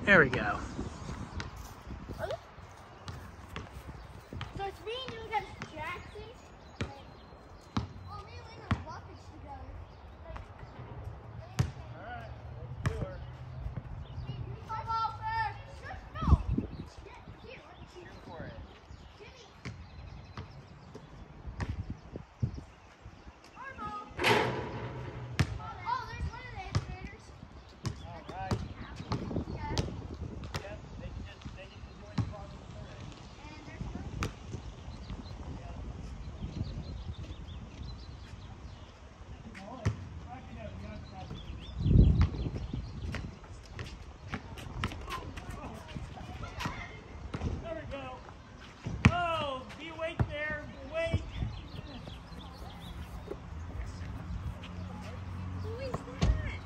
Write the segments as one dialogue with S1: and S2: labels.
S1: There we go.
S2: So it's me and you against Jackson. Oh, me and Lena are buckets together.
S1: Alright, let's do her.
S2: Come over. No. Here,
S1: Shoot for it.
S2: Jimmy. Armo. Oh, there's one of the educators.
S1: Alright.
S2: Yeah.
S1: Yep, they can just join the bottom of the third.
S2: And there's another.
S1: There we go. Oh, be awake there. Wait.
S2: Who is that?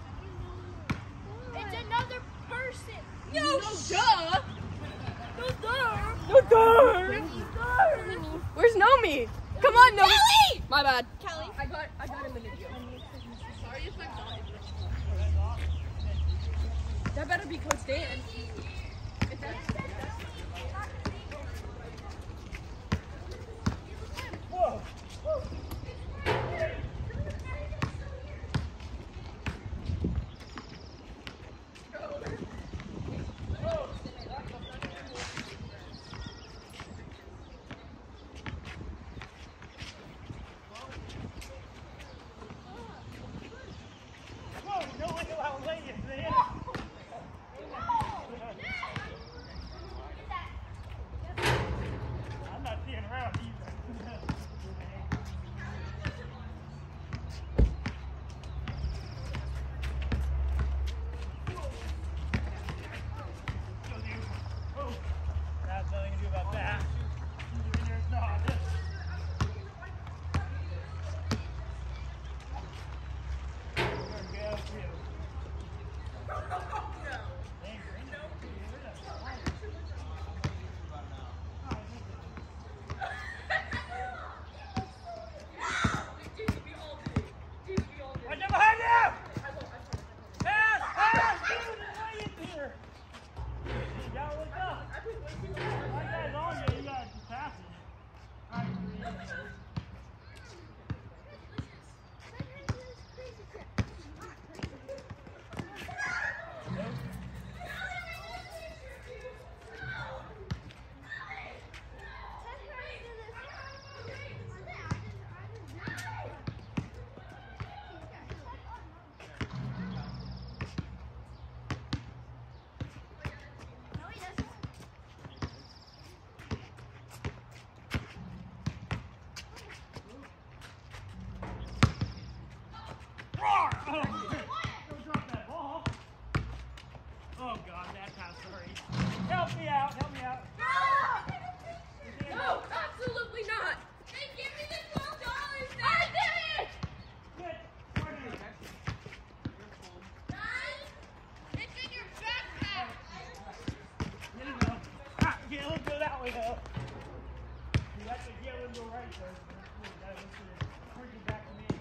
S2: It's another person. No, duh. No, duh.
S3: No door!
S2: Duh.
S3: Where's Nomi? Come on, Nomi!
S2: Kelly!
S3: My bad.
S2: Kelly.
S3: I got in the video. Sorry if I'm not. That better be Coach Dan. If that's
S1: Whoa. Whoa, no way to outlay it, man. I'm not seeing around either. Oh, that's nothing to do about that. There's not. There we go. Watch out behind you! Pass! Pass! Dude, there's way in here! You gotta look up. My guy's on you, you gotta just pass it. Alright, roar! Oh, don't drop that ball. Oh god, that pass, sorry. Help me out, help me out.
S3: No, absolutely not.
S2: Hey, give me the $12 I did it!
S1: Good. Where is it?
S2: Guys, it's in your backpack.
S1: There you go. Ah, yeah, let's go that way though. You have to get a little right there. You gotta look to the bring it back to me.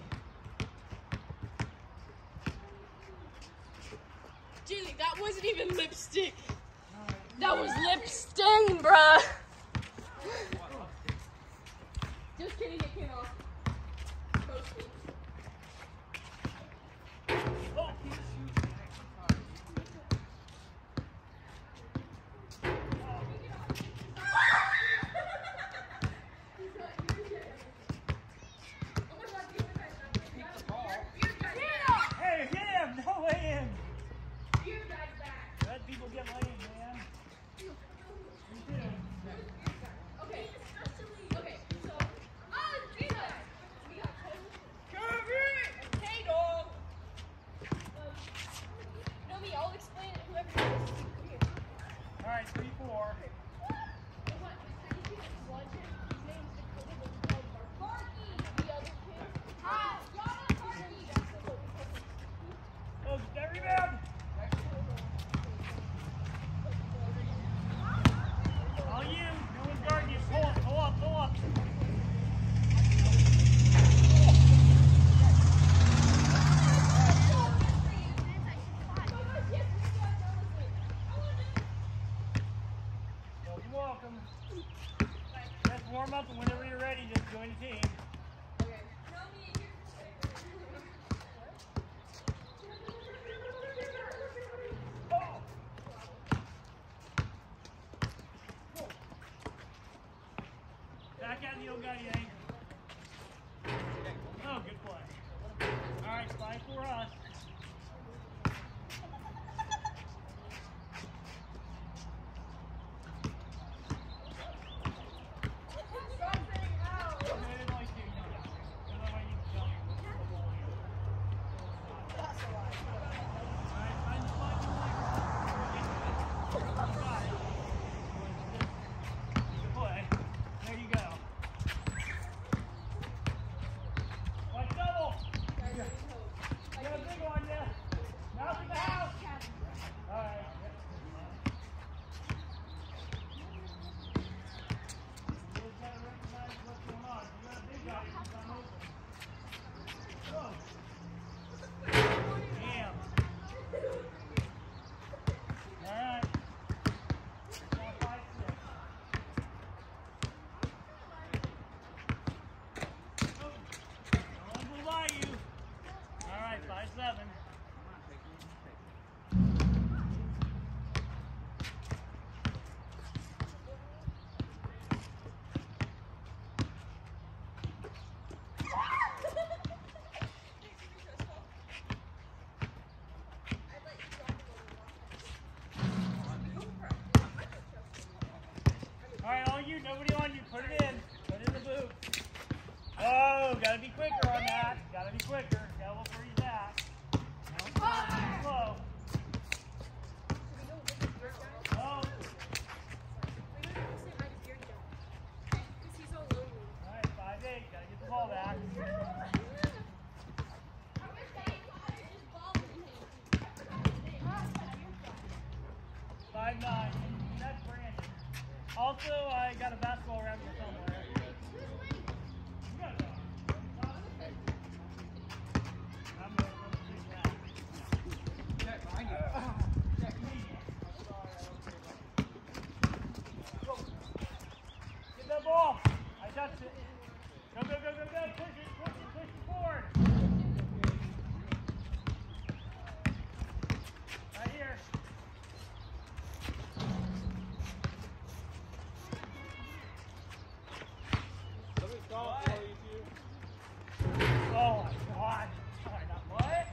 S3: Julie, that wasn't even lipstick. That was lip stain, bruh. Just kidding, it came off. Mostly.
S1: Oh, hey, get him! No way in! Let people get laid, man. You too.
S3: Okay, so, we got Kirby! Hey, dog! Nomi, I'll explain it, whoever it is. Come here.
S1: Alright, 3-4. Oh, that rebound! All you, no one's guarding you. Pull up, pull up, pull up. warm up, and whenever you're ready, just join the team. Back out the old guy, Yang. Oh, good play. All right, spike for us. Nobody on you. Put it in. Put it in the boot. Oh, gotta be quicker on that. Gotta be quicker. Gotta look where he's at. Now slow. Oh. Alright, 5-8. Gotta get the ball back. 5-9. That's Brandon. Also, I got a basketball around here somewhere. You got it. I'm going to do that. Check behind you. Check me. Get that ball. I touched it. Go, go, go, go, go. Push it forward. Right here. Oh my God. Sorry, not what?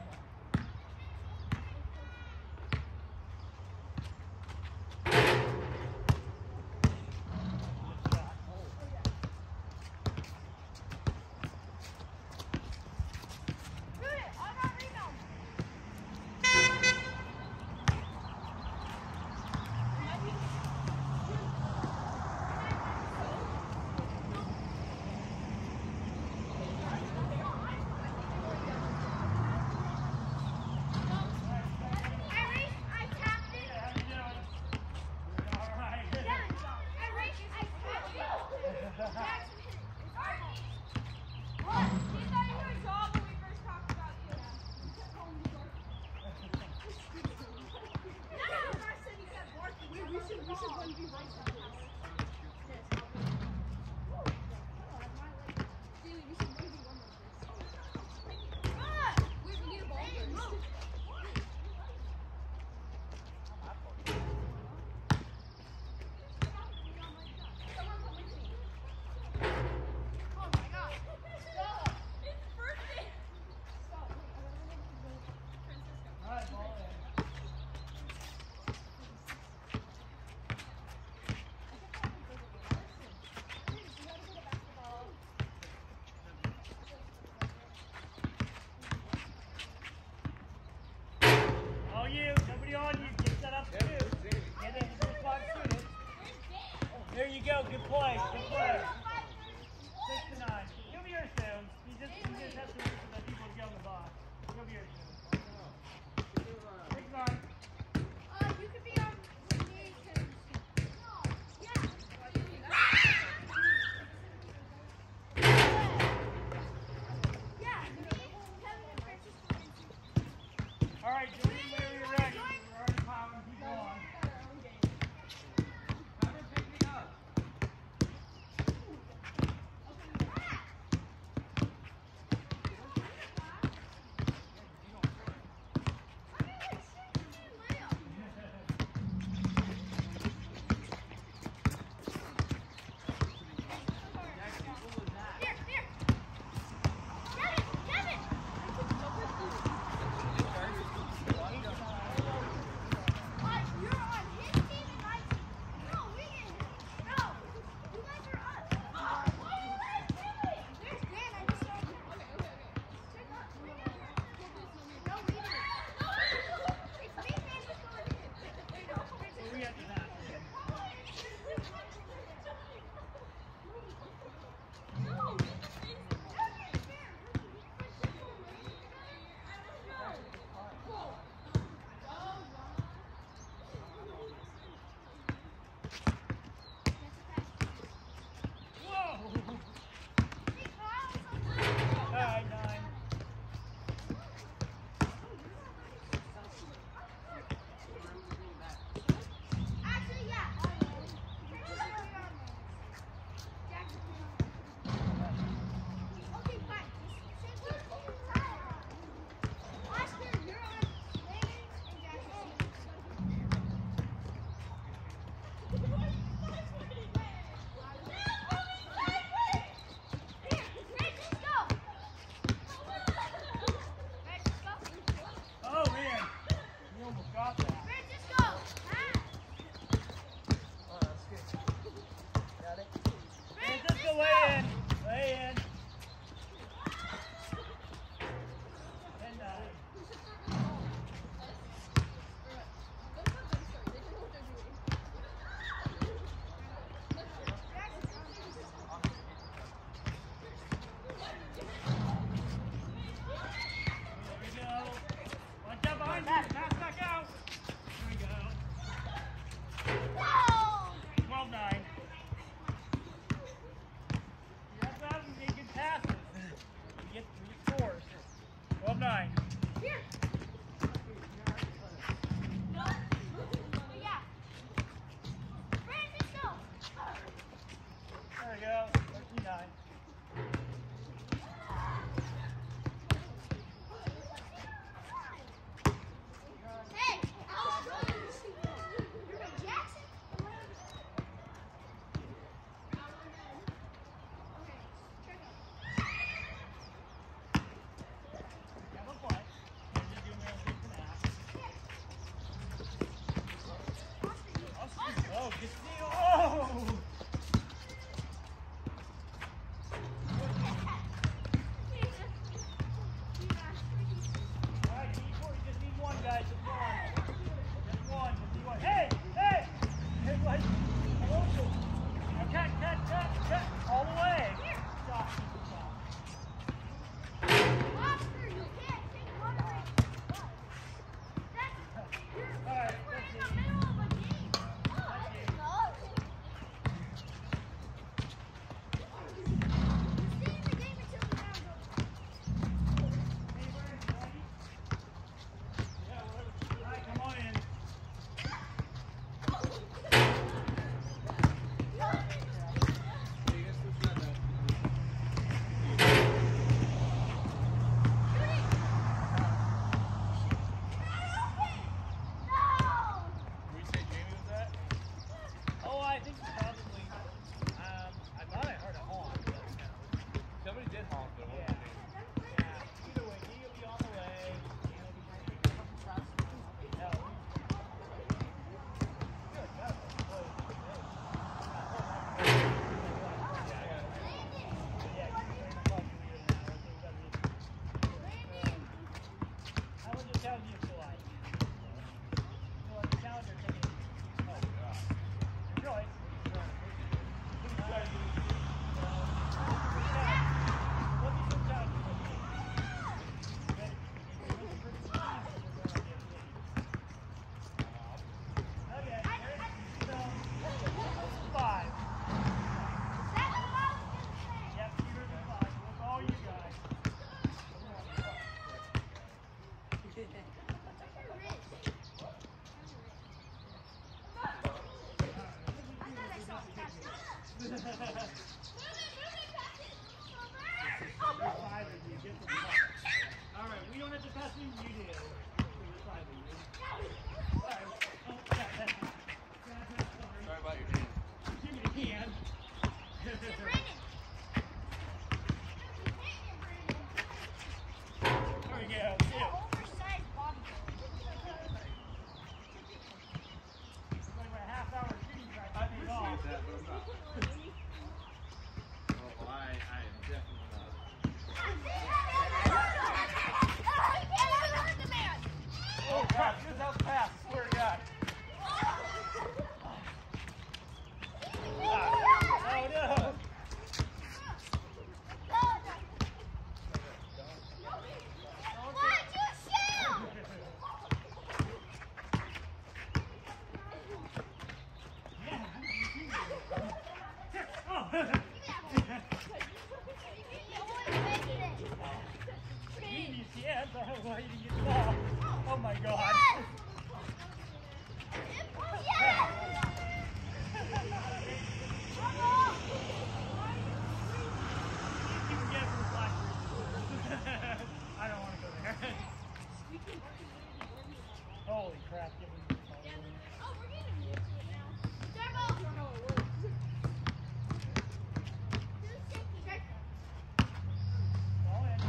S1: Nobody on you. Get set up too. Get in the spot shooting. There you go. Good play. Good play. 6-9. He'll be here soon. You just have to wait for the people to get on the box. He'll be here soon. 6-9.
S2: You could be on with me because. Yeah.
S1: All right, Julie, whenever you're ready. We're already piling people on. Come and pick me up. 12-9. That's how we make good passes. We get 3 scores. 12-9.
S2: Here. Yeah. Brandon, go.
S1: There we go. 13-9.
S2: Hey, you're from Jackson? Okay, check it.
S1: Have a play. And just do me a good snap. Oh, good steal. Oh! All right, you just need one, guys. Just one. Just one. Just need one. Hey! Hey! Hey, what? Cut. All the way. Stop.
S2: Oscar, you can't take one away.
S1: All right,
S2: We're
S1: let's
S2: in
S1: see.
S2: the middle of a game. Oh, that's enough. Stay in the game until the round's over.
S1: Yeah, whatever. All right, come on in.
S2: No!
S4: Can we say Jamie was that?
S1: Oh, I think probably. I thought I heard a honk.
S4: Somebody did honk, but it
S1: Yeah.
S4: wasn't Jamie.
S1: Yeah. Either way, he'll be on the way. He'll be trying to get a couple shots. No. Good. That was close. Yeah, keep it in the bucket here now. I think that'd be- I would just tell you if you like. You know, the calendar taking. Oh, God. Your choice. All right, we don't have to pass you. You do.
S4: Sorry about your hand.
S1: Give me the hand. There we go.
S2: Oversized body.
S1: It's like a half-hour shooting practice.
S4: I appreciate that, but I'm not. Oh, I am definitely not.
S1: Oh, crap. This house passed. I swear to God. Oh, no. Yes, I don't want you to get the ball. Oh my God. You can get it from the black room. I don't want to go there. Holy crap. Give me the ball. Ball in.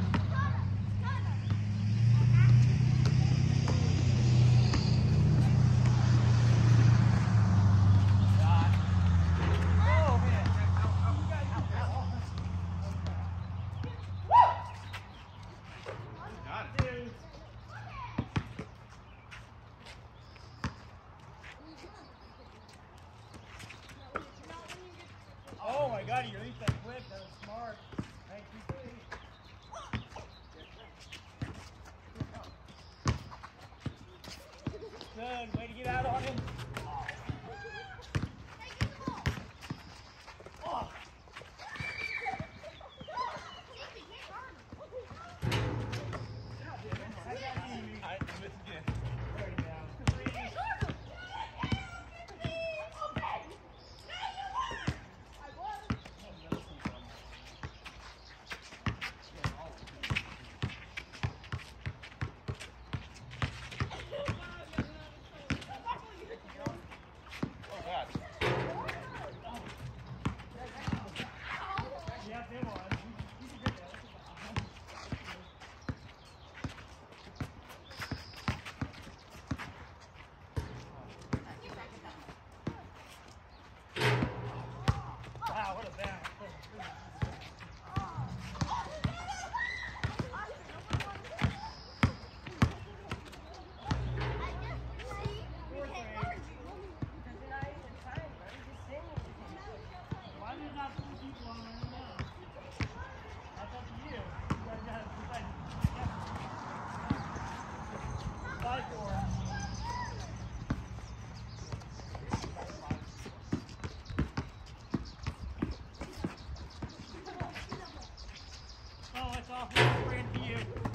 S1: Oh, man.
S4: Got it.
S1: Dude. Oh my God, you released that quick. That was smart. Thank you, please. Good. Way to get out on him.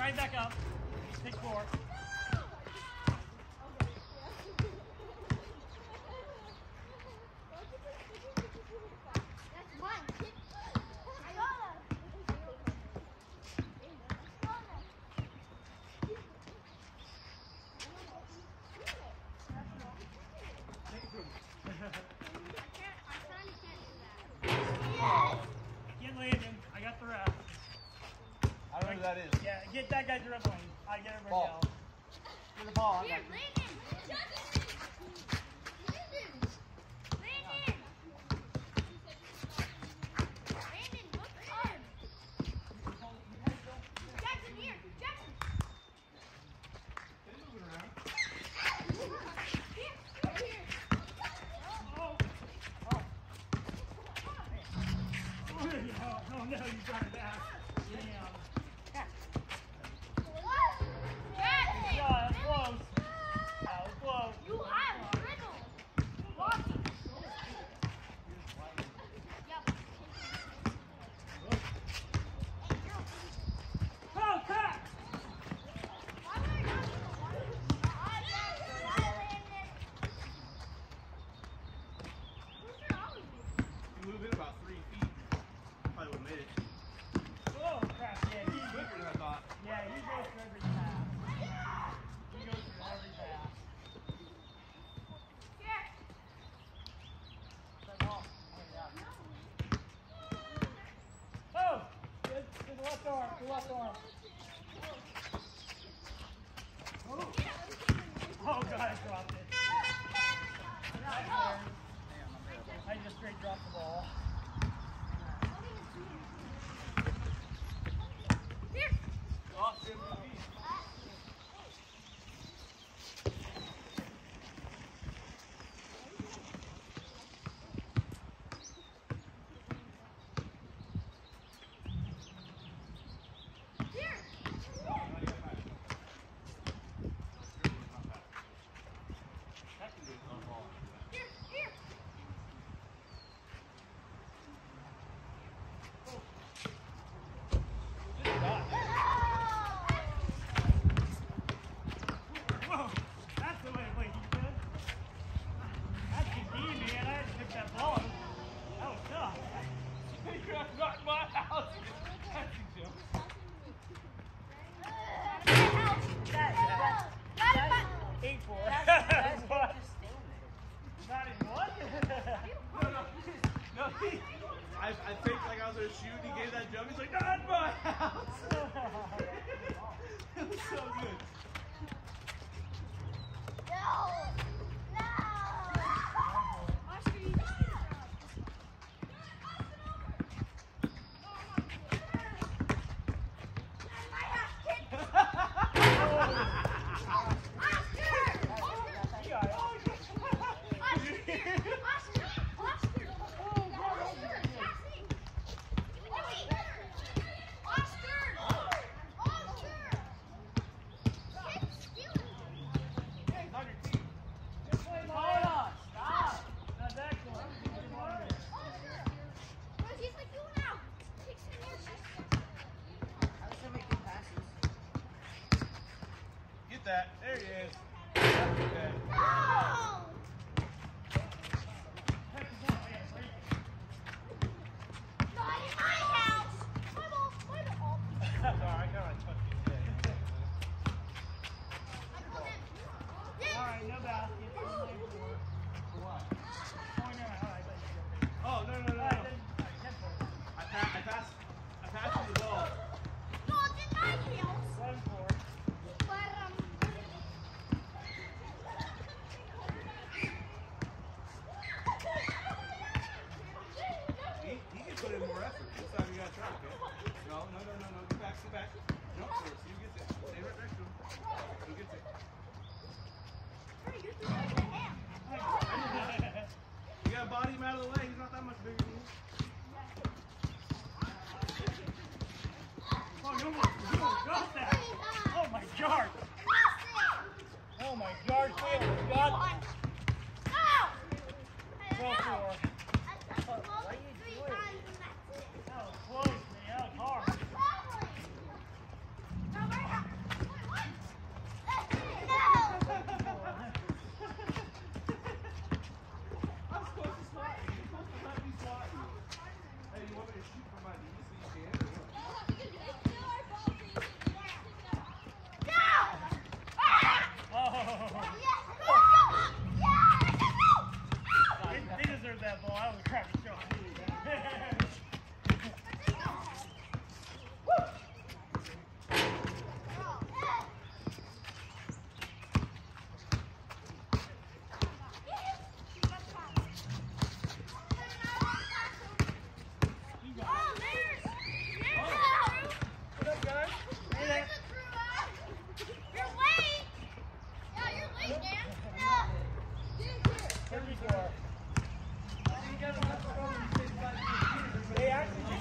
S1: Alright, back up. Take 4.
S2: That's mine. I got it.
S1: Get landing. I got the rest.
S4: I don't know who that is.
S1: Yeah, get that guy dribbling. I get everybody
S4: Ball.
S1: else. Get the ball. I
S2: Here,
S1: got you.
S2: Landon. Landon. Landon. Landon, look up. Jackson, here. Jackson. Here. Here.
S1: Oh. Oh no, you got it back. Damn.
S2: Jackson.
S1: Yeah, that's close. That was close.
S2: You have riddle. Watch it. Yep.
S1: Oh, cut!
S2: Why would I not? Where's your Ollie?
S4: You move in about 3 feet. Probably would have made it.
S1: Oh, crap. Yeah,
S4: Quicker than I thought.
S1: yeah, he goes for every pass. He goes for every pass.
S2: Here.
S1: Set off. Oh, good. To the left arm. To the left arm. Oh, God, I dropped it. I just straight dropped the ball.
S2: Here.
S4: Off 50 feet.
S2: Here. Here. Here.
S1: Whoa, that's the way to play defense. That's the D, man. I had to pick that ball up. That was tough.
S4: You're not in my house. That's a joke.
S2: That's
S1: 8-4. What? Not in what?
S4: No, I faked like I was going to shoot. He gave that jump. He's like, not in my house. It was so good. Not your team.
S1: That's excellent.
S4: Get that. There he is. Okay. Sorry, I kind of touched his head.
S1: All right, no basket.
S4: For what?
S1: Oh, no. All right, that's good.
S4: Oh, no.
S1: All right, then. All right, 10 points.
S4: I passed him the ball.
S1: 7-4.
S4: He can put in more effort. This time you got to try, okay? No. Get back. No, see who gets it. Stay right next to him. Who gets it? You got to body him out of the way. He's not that much bigger than you.
S1: Oh, you almost got that. Oh, my God. Oh, my God. You almost got that. 12-4. That was close, man. That was hard.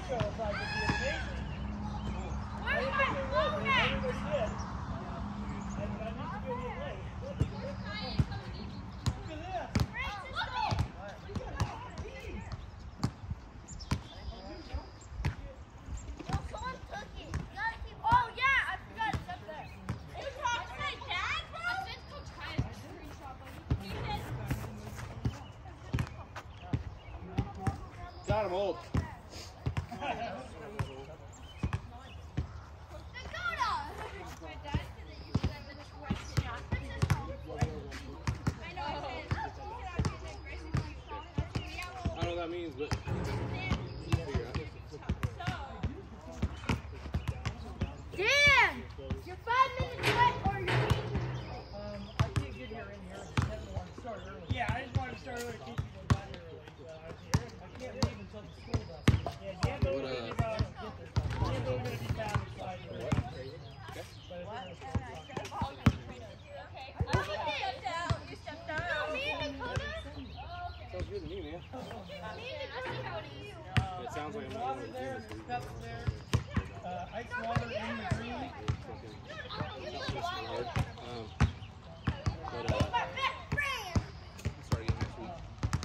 S1: intro was like, it'd be amazing.
S2: Where's my phone at?
S1: Everybody did. And I need to go get late. Look at this.
S2: Well, someone took it. You gotta keep. Oh yeah, I forgot it's up there.
S3: You talk to my dad, bro? I sent Coach Kai a screenshot, buddy. He said,
S4: Got him old.
S2: Dakota.
S3: my dad said that you would have a question.
S2: Oh.
S3: I know, I said, I
S4: I don't know what that means, but figure out.
S2: Dan, you're 5 minutes late or you're being.
S1: I can't get here in here. I didn't want to start early. Yeah, I just wanted to start early to keep people down here early. So I can't leave until the school does. Yeah, Dan's going to be about. Dan's going to be down the slide. But
S3: You stepped out.
S2: No, me and Dakota.
S4: Sounds good to me, man.
S2: Me and Dakota.
S4: It sounds like I'm not
S1: water
S4: going to
S1: there,
S4: do
S1: there's cups there. Ice water in the green.
S4: But
S2: My best friend.
S4: start again next week.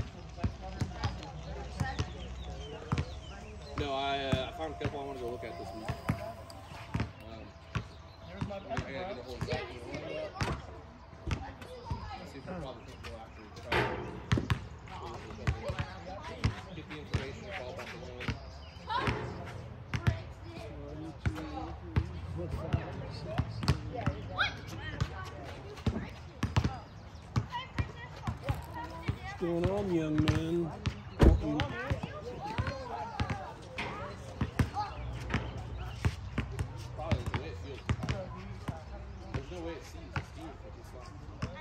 S4: No, I found a couple I want to go look at this week.
S1: There's my
S4: I gotta get a hold of that. See if we'll probably go after it. Get the information, call back to one.
S5: What's going on, young man?
S4: Probably the way it feels. There's no way it sees. It's Steve, but it's not.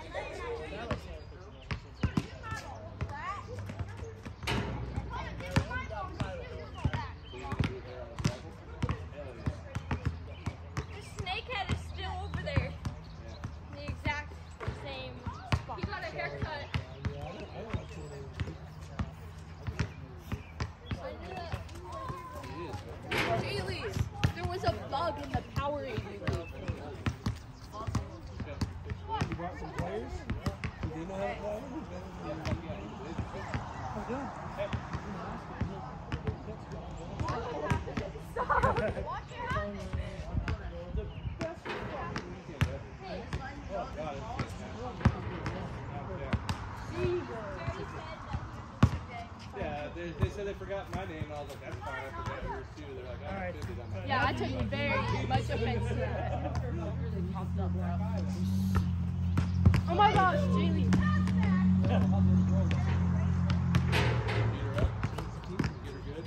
S4: So you're gonna do it there on the cycle? Hell yeah.
S3: The snakehead is still over there.
S4: Yeah.
S3: The exact same spot. He got a haircut. Jaylee, there was a bug in the Powerade movie.
S5: You brought some players? Do they know how to play? Oh, good.
S4: Yeah, they said they forgot my name, and I was like, that's fine, I forgot yours too. They're like, I
S1: Alright.
S4: have 50 on my
S3: Yeah, I took very much offense to that. Oh my gosh, Jaylee.
S4: Beat her up. Get her good.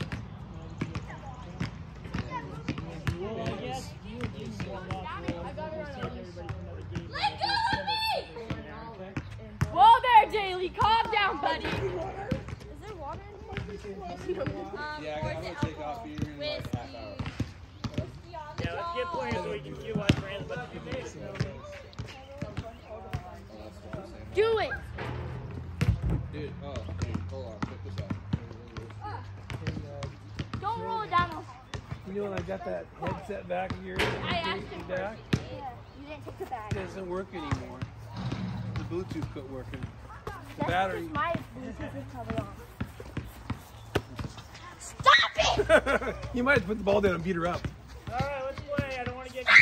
S1: Well, I guess you would give me more luck.
S3: I got her on a
S1: Everybody from another game.
S3: Let go of me! Whoa there, Jaylee. Calm down, buddy.
S2: Is there water in here?
S4: Yeah, I'm gonna take off here in like a half hour.
S1: Yeah, let's get playing so we can see what Brand's about to do.
S4: Oh, that's what I'm saying.
S3: Do it.
S4: Dude, hold on, check this out.
S2: Don't roll it down.
S5: You know when I got that headset back of yours?
S3: I asked him
S5: back?
S2: Yeah, you didn't take the
S5: It
S2: bag.
S5: doesn't work anymore. The Bluetooth quit working.
S2: That's
S5: battery.
S2: because my Bluetooth is probably on. Stop it!
S5: You might have to put the ball down and beat her up.
S1: Alright, let's play. I don't want to get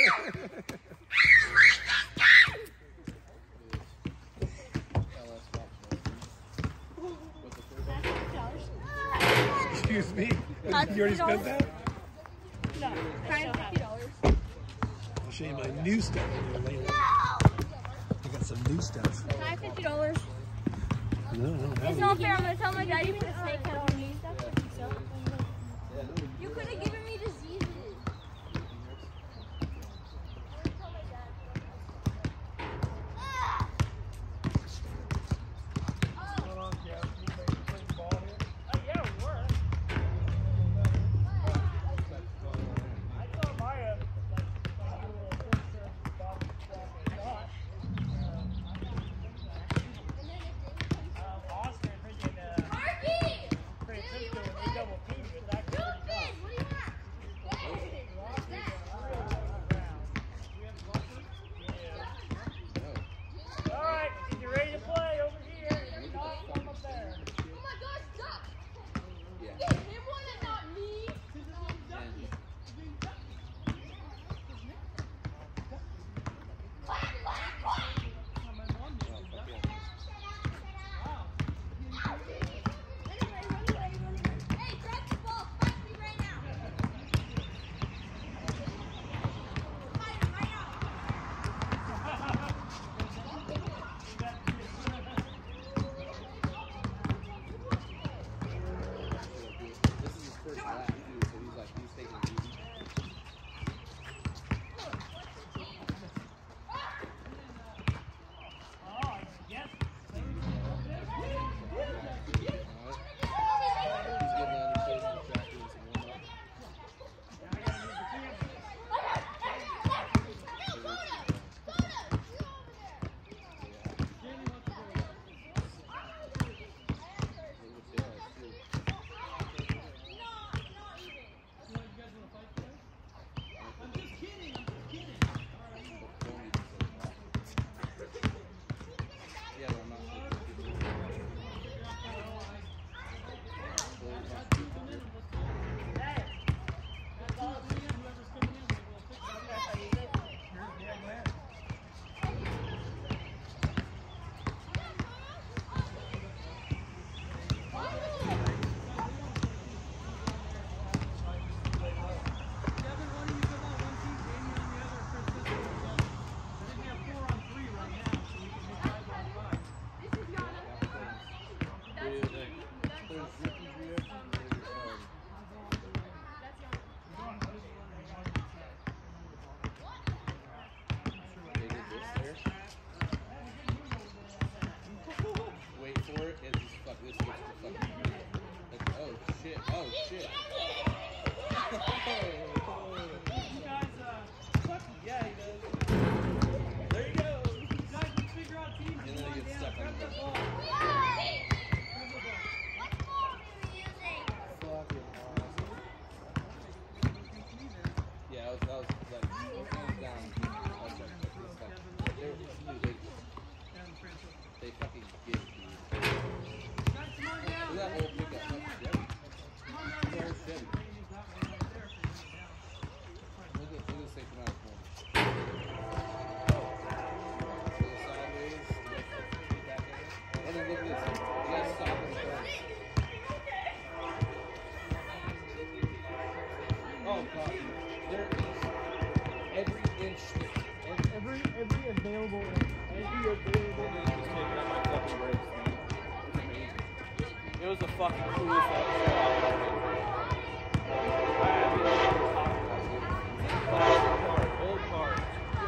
S5: Excuse me. You already spent that?
S3: No, $50.
S5: I'll show you my new stuff later. I got some new stuff.
S3: Can I have $50?
S5: No, I don't have
S3: It's
S5: any.
S3: not fair. I'm gonna tell my daddy to put a snake head on me. You could have given me diseases.
S1: Yeah, we were. I saw Maya like do a little surf about gosh. Austin freaking
S3: Marky!
S1: pretty quick when they double teamed it. That was pretty tough.
S4: Oh shit.
S1: You guys, yeah, he does. There you go. You guys can figure out teams.
S4: And then
S1: Come
S4: he
S1: on
S4: gets
S1: down.
S4: stuck
S1: Grab
S4: on
S1: that
S4: the
S1: ball.
S2: What ball are you using?
S4: fucking awesome. Yeah, that was like hands down. They fucking get you.
S1: Guys, come on down.
S4: Look at that whole pickup. That's Chevy.
S1: Come on down here.
S4: That's Chevy. Look at this thing come out of the corner. So the sideways, the back end. And then look at this. You gotta stop in the front. Oh god. There is every inch thick.
S1: Every available.
S4: It was the fucking coolest episode. Old cars.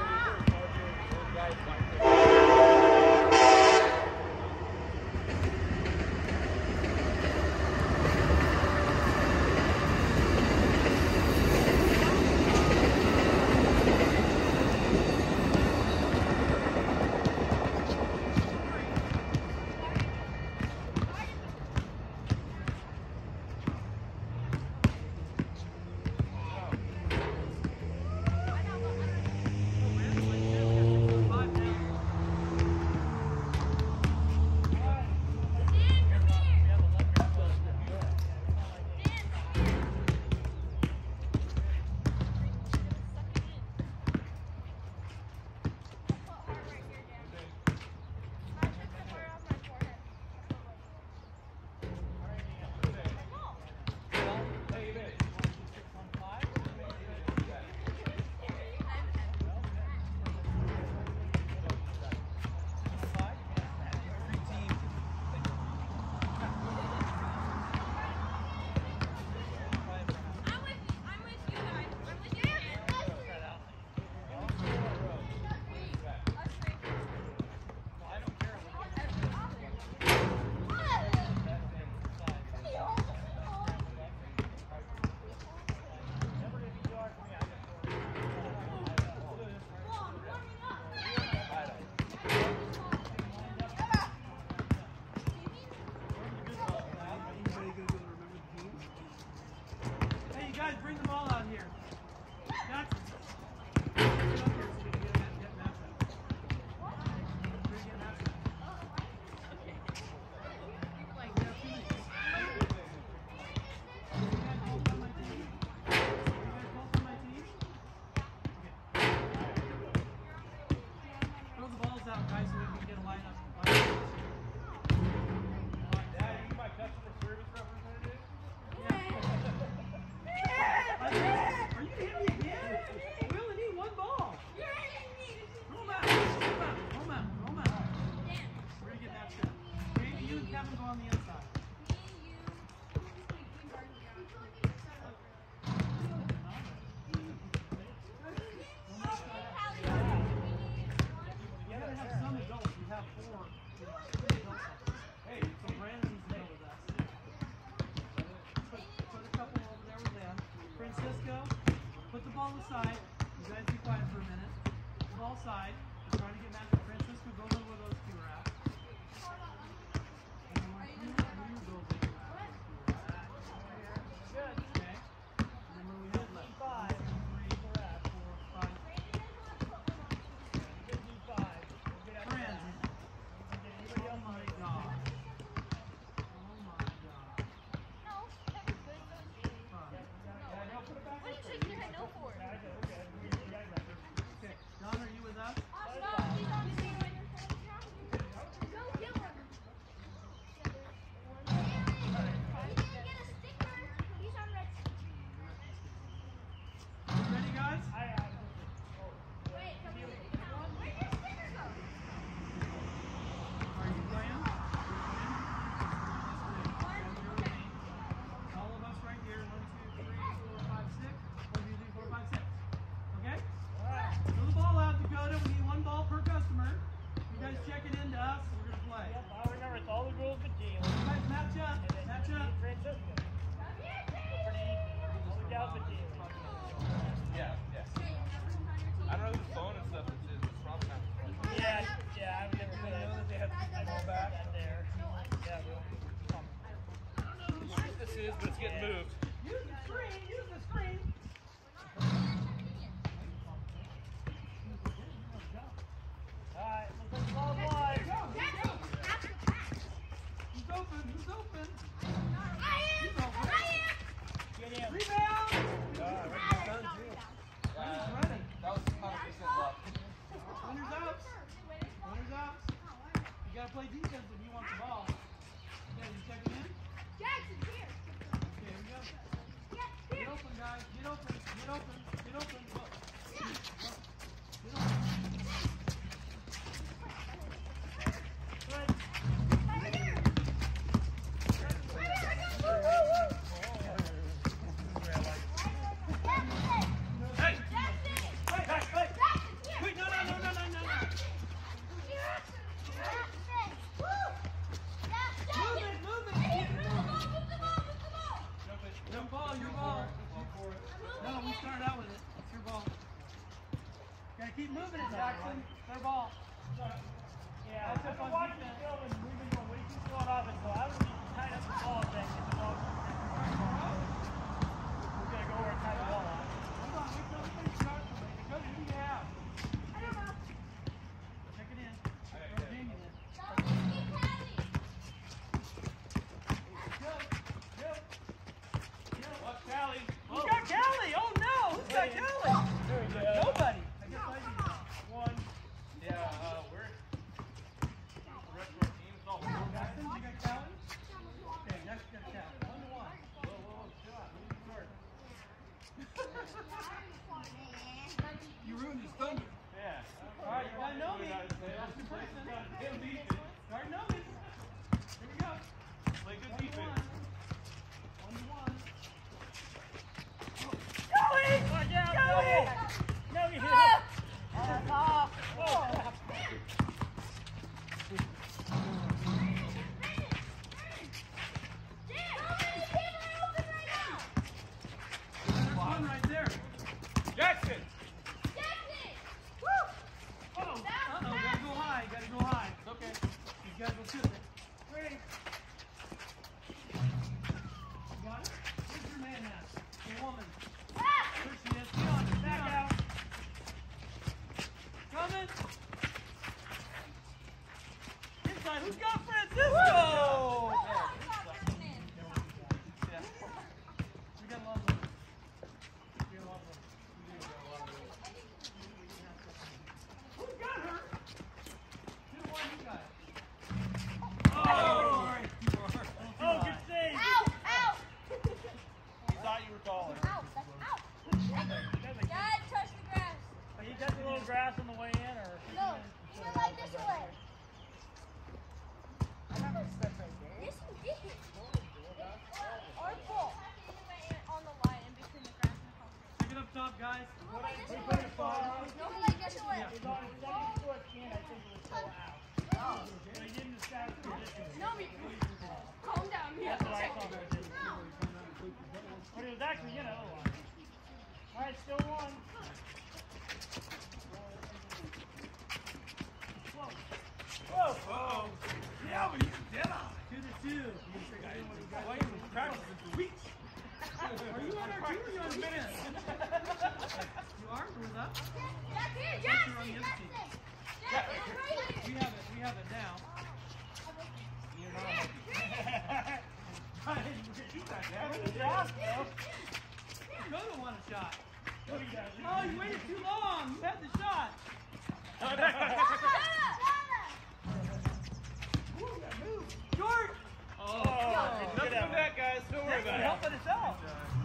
S1: Hey, you guys, bring them all out here. That's throw the balls out, guys, so we can get a lineup. Are you hitting me again? We only need one ball. Roll him out. Where are you getting that shot? Maybe you and Kevin go on the inside. You gotta have some adults. We have 4 adults. Hey, so Brandon needs to go with us. Put a couple over there with them. Francisco, put the ball aside. You guys be quiet for a minute. Put the ball aside. We're trying to get back to Francisco. Go over where those 2 are at. And then when you go over where those 2 are at. Okay. And then when we have left. 1, 2, 3, 4, 5. Friends. Oh my god. Oh my god. Okay, Don, are you with us? Ready, guys? Are you playing? All of us right here. 1, 2, 3, 4, 5, 6. 1, 2, 3, 4, 5, 6. Okay? Throw the ball out, Dakota. We need 1 ball per customer. You guys check it into us. We're going to play.
S6: Remember, it's all the rules but Jalen.
S1: You guys match up. Match up.
S6: Francisco.
S1: help it to you.
S4: Yeah, yeah. I don't know whose phone and stuff this is. It's probably not.
S1: Yeah, I've never been able to have go back there. Yeah,
S4: I don't know whose street this is, but it's getting moved.
S1: use the screen, use the screen. Alright, looks like the ball's wide.
S4: Who's open? Who's open?
S1: Get in.
S4: Rebound!
S1: He's running.
S4: That was 100% luck. Runner's out. Runner's out. You gotta play defense if you want the ball. Okay, you checking in?
S2: Jackson, here.
S4: Okay, here we go. Get open, guys. Get open. Get open. Get open. Go. Get open. Your ball, your ball. No, we started out with it. It's your ball. Gotta keep moving it, Jackson. It's their ball.
S1: Yeah, I've been watching the film and we've been going way too slow on offense, so I would need to tighten up the ball thing. We're going to go over and tie the ball on.
S4: Hold on, wait till everybody starts with it. Who do you have? Check it in. Throw Jamie in. Watch Callie.
S1: Who's got Callie? Oh no! Who's got Callie?
S4: There we go.
S1: Nobody.
S4: I guess I do. One. Yeah, we're the rest of our team. It's all Jackson, you got Callie? Okay, Jackson got Callie. 1-1. Whoa, chill out. Who's short? You ruined his thunder. Yeah. All right, you gotta know me. That's your person. Start to know me. Here we go. Play good defense. 1-1.
S1: Callie! Watch out, Callie! No, you hit it. Oh, crap.
S4: There's one right there. Jackson! Oh, uh-oh, gotta go high, gotta go high. It's okay. You gotta go shoot it. Ready? You got it? Where's your man at? The woman. There she is. Get on it. Back out. Coming. Inside. Who's got Francisco? Yeah. We got a lot of them. We got a lot of them. We do got a lot of them. Who's got her? Who's the one you got? Oh!
S1: Oh, good save.
S4: He thought you were taller.
S2: Dad, touch the grass.
S1: Are you got the little grass on the way in, or?
S2: No, you went like this way. Yes, you did. Or pull. On the line in between the grass and the concrete.
S4: Pick it up top, guys.
S2: You went like this
S1: We
S2: way.
S1: put it far.
S2: You went like this way.
S1: It was on his second foot, and I think it was still out. So he didn't establish the position.
S3: No, calm down.
S1: That's what I saw there, too. But it was actually, you know, all right, still one. Whoa.
S4: Whoa. Yeah, but he's dead on. 2-2. Why you been practicing for weeks? Are you on our team or you on minutes? You are? Or was up?
S2: Jack here,
S4: You're on the
S2: Jackson.
S4: other team.
S2: Jackson, right here.
S4: We have it now. Dakota won a shot. Oh, you waited too long. You had the shot. George!
S1: Oh,
S4: Nothing from that, guys. Don't worry about it.
S1: helping us out.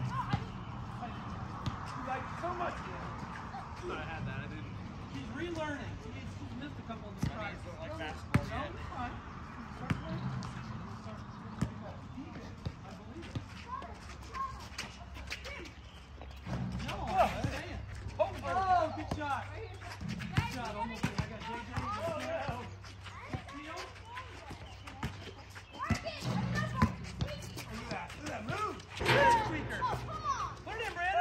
S4: You like so much. I thought I had that. I didn't. He's relearning. He's missed a couple of the tries.
S1: Don't like basketball
S4: No,
S1: yet.
S4: it's fine. Start playing. Keep it. I believe it. No, I'm saying. Oh, good shot. Good shot. Almost. I got JJ.
S1: Oh, no.
S4: Steal.
S1: Look at that move.
S4: Squeaker.
S2: Come on.
S1: Put it in, Brad.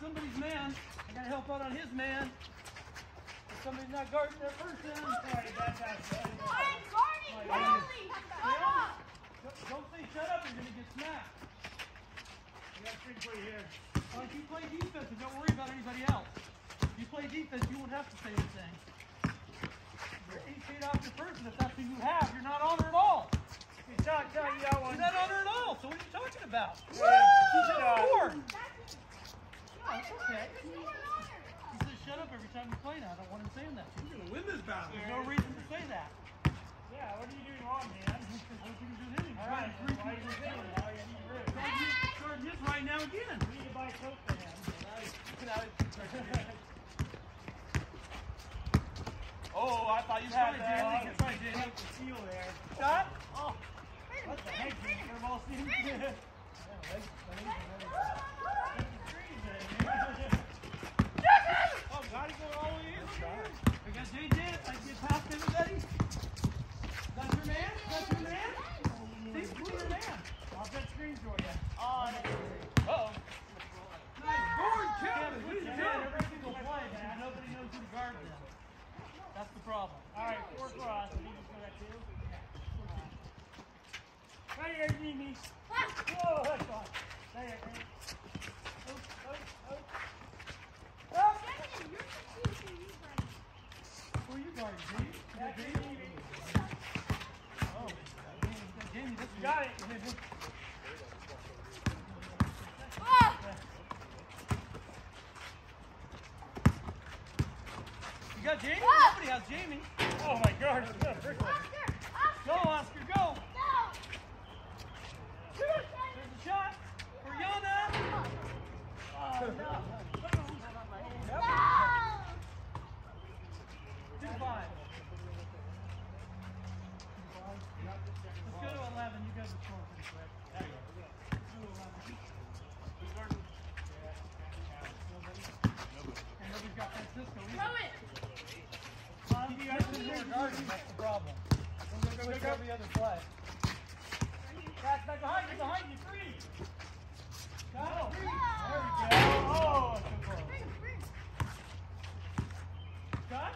S4: somebody's man. I gotta help out on his man. If somebody's not guarding their person.
S2: I'm guarding Crowley. Shut up.
S4: Don't say shut up, you're gonna get smacked.
S1: You got three for you here.
S4: Well, if you play defense and don't worry about anybody else. If you play defense, you won't have to say anything. You're 8 feet off your person. If that's who you have, you're not on her at all.
S1: Good shot, John. You got one.
S4: You're not on her at all. So what are you talking about?
S1: Good
S4: She's
S1: shot.
S4: a four.
S2: Oh,
S4: It's okay. He says shut up every time you play now. I don't want him saying that to you.
S5: You're gonna win this battle.
S4: There's no reason to say that.
S1: Yeah, what are you doing wrong, man?
S4: What if you can do anything?
S1: All right, why are you saying that? All you need to do.
S4: Starting his right now again.
S1: We need to buy Coke for him.
S4: Oh, I thought you had that.
S1: That's right, Jamie. The seal there.
S4: Shot?
S1: Oh, what the heck? Your ball seems good.
S4: Oh, got it going all the way in. We got JJ. I get past everybody. That's your man? That's your man? See, who's your man?
S1: I'll bet screen for you.
S4: Uh-oh. Nice board, Kevin. What are you doing? Every single play, man. Nobody knows who to guard them. That's the problem.
S1: All right, 4 cross. You just go that too. Right here, Jimmy. Whoa, that's fine. There you go.
S4: Who are you guarding, Jamie? Is that Jamie? Oh, Jamie, this
S1: You got it.
S4: You got Jamie? Nobody has Jamie.
S1: Oh my God.
S4: Go, Oscar, go. There's a shot for Yana.
S1: Oh, no.
S4: 2-5. Let's go to 11. You guys are scoring pretty quick. There you go. Let's go to 11. And nobody's got Francisco either. You guys didn't know guarding. That's the problem. Switch every other play.
S1: Back behind you, 3.
S4: Go.
S1: There we go. Oh, so close.
S4: Shot?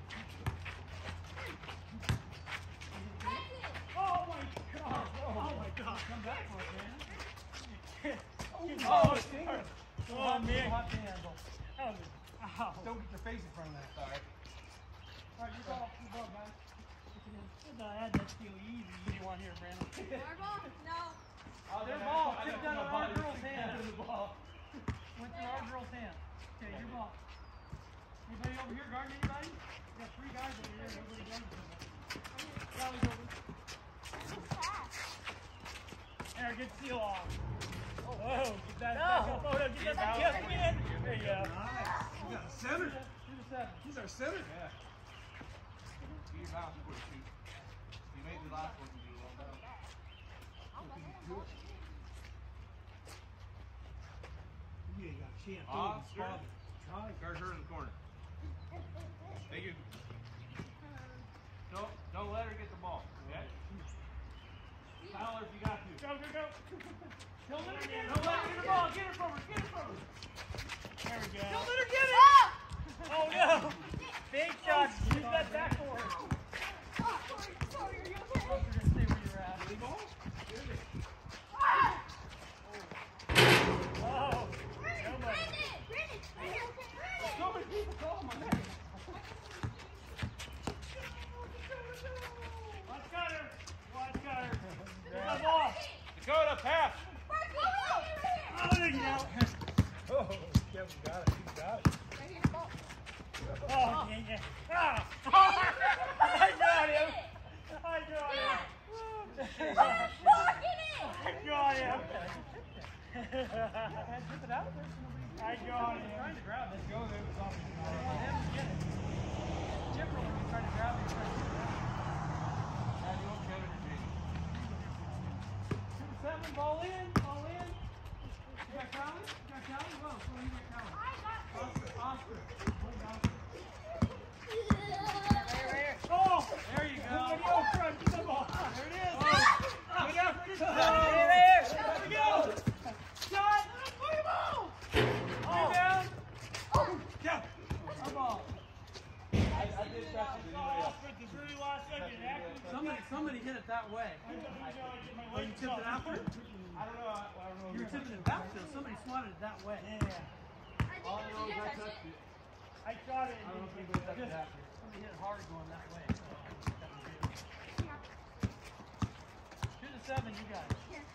S1: Oh my God.
S4: Oh my God. Come back for it, man.
S1: Oh, it's
S4: Oh, man. Hot to handle.
S1: That was, ow.
S5: Don't get your face in front of that. Sorry.
S4: All right, you're ball, guys.
S1: I had that feel easy.
S4: What do you want here, Brandon?
S2: No.
S4: Their ball tipped out of our girl's hand. Went through our girl's hand. Okay, your ball. Anybody over here guarding anybody? We got 3 guys over here. Nobody guarding anybody. Sally's over.
S1: There, good seal off. Oh, get that back up. Oh, no, get that back up again. There you go.
S5: Nice. You got a center.
S4: Do the 7.
S5: He's our center.
S6: Yeah. Do your mouth before you shoot. You made the last one, you do well done.
S5: You ain't got a chance.
S6: Oscar.
S5: Try.
S6: Guard her in the corner. Take it. Don't let her get the ball. Okay? Foul her if you got to.
S1: Go, go, go.
S4: Don't let her get it.
S1: Don't let her get the ball. Get her from her. Get her from her. There we go.
S4: Don't let her get it.
S1: Oh, no. Big shot. Use that backboard.
S2: Sorry, are you
S4: You're
S2: okay?
S4: going to stay where you're at.
S1: Oh.
S4: So many people call my name.
S1: Watch cutter. Watch cutter. Get the ball.
S6: Dakota, pass.
S1: Oh, there you go.
S5: Oh, Kevin got it. He got it.
S1: Oh, dang it. Ah. I got him. I got him. I got him.
S4: Zip it out there.
S1: I got him.
S4: Trying to grab it. Go there. I want him to get it. Chipper would be trying to grab it.
S6: How do you want Kevin or Jamie?
S4: 2-7, ball in, ball in. You got Crowley? You got Crowley? Whoa, who you got Crowley? Oscar.
S1: Oh,
S4: There you go.
S1: go, front. Get the ball.
S4: There it is.
S1: Look out for this
S4: There
S1: ball.
S4: it is.
S1: There we go. Shot.
S4: Play the ball.
S1: Rebound.
S4: you're tipping it back though. Somebody swatted it that way.
S1: Yeah.
S6: All those I touched it.
S1: I shot it.
S6: I don't know if anybody touched it
S4: Just-
S6: after.
S4: Somebody hit it hard going that way. So that was it. 2 to 7, you guys.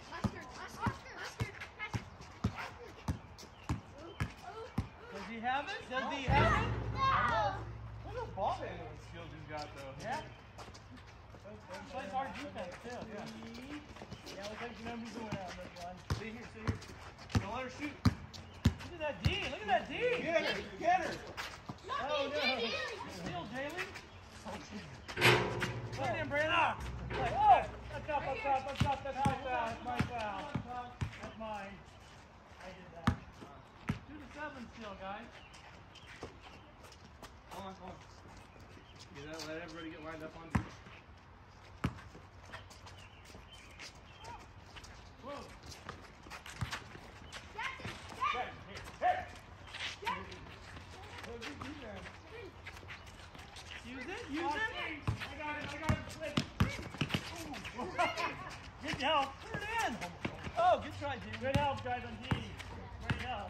S4: Does he have it? Does he have it?
S6: Look at the ball handling skills he's got though.
S4: Yeah. He plays hard defense too.
S1: Yeah, looks like you know who's going out this one.
S6: See here, see here. Don't let her shoot.
S4: Look at that D. Look at that D.
S6: Get her, get her.
S4: Oh no. Steal, Jalen. Put it in, Brandon.
S1: Oh! That's up, that's up, that's up, that's my foul, that's my foul. That's mine. I did that.
S4: 2 to 7 still, guys.
S6: Hold on, hold on. Get that, let everybody get lined up on you.
S1: Whoa.
S4: Use it. Use it.
S1: I got it, flip. Good help.
S4: Put it in. Oh, good try, Jalen.
S1: Good help, guys, on D. Great help.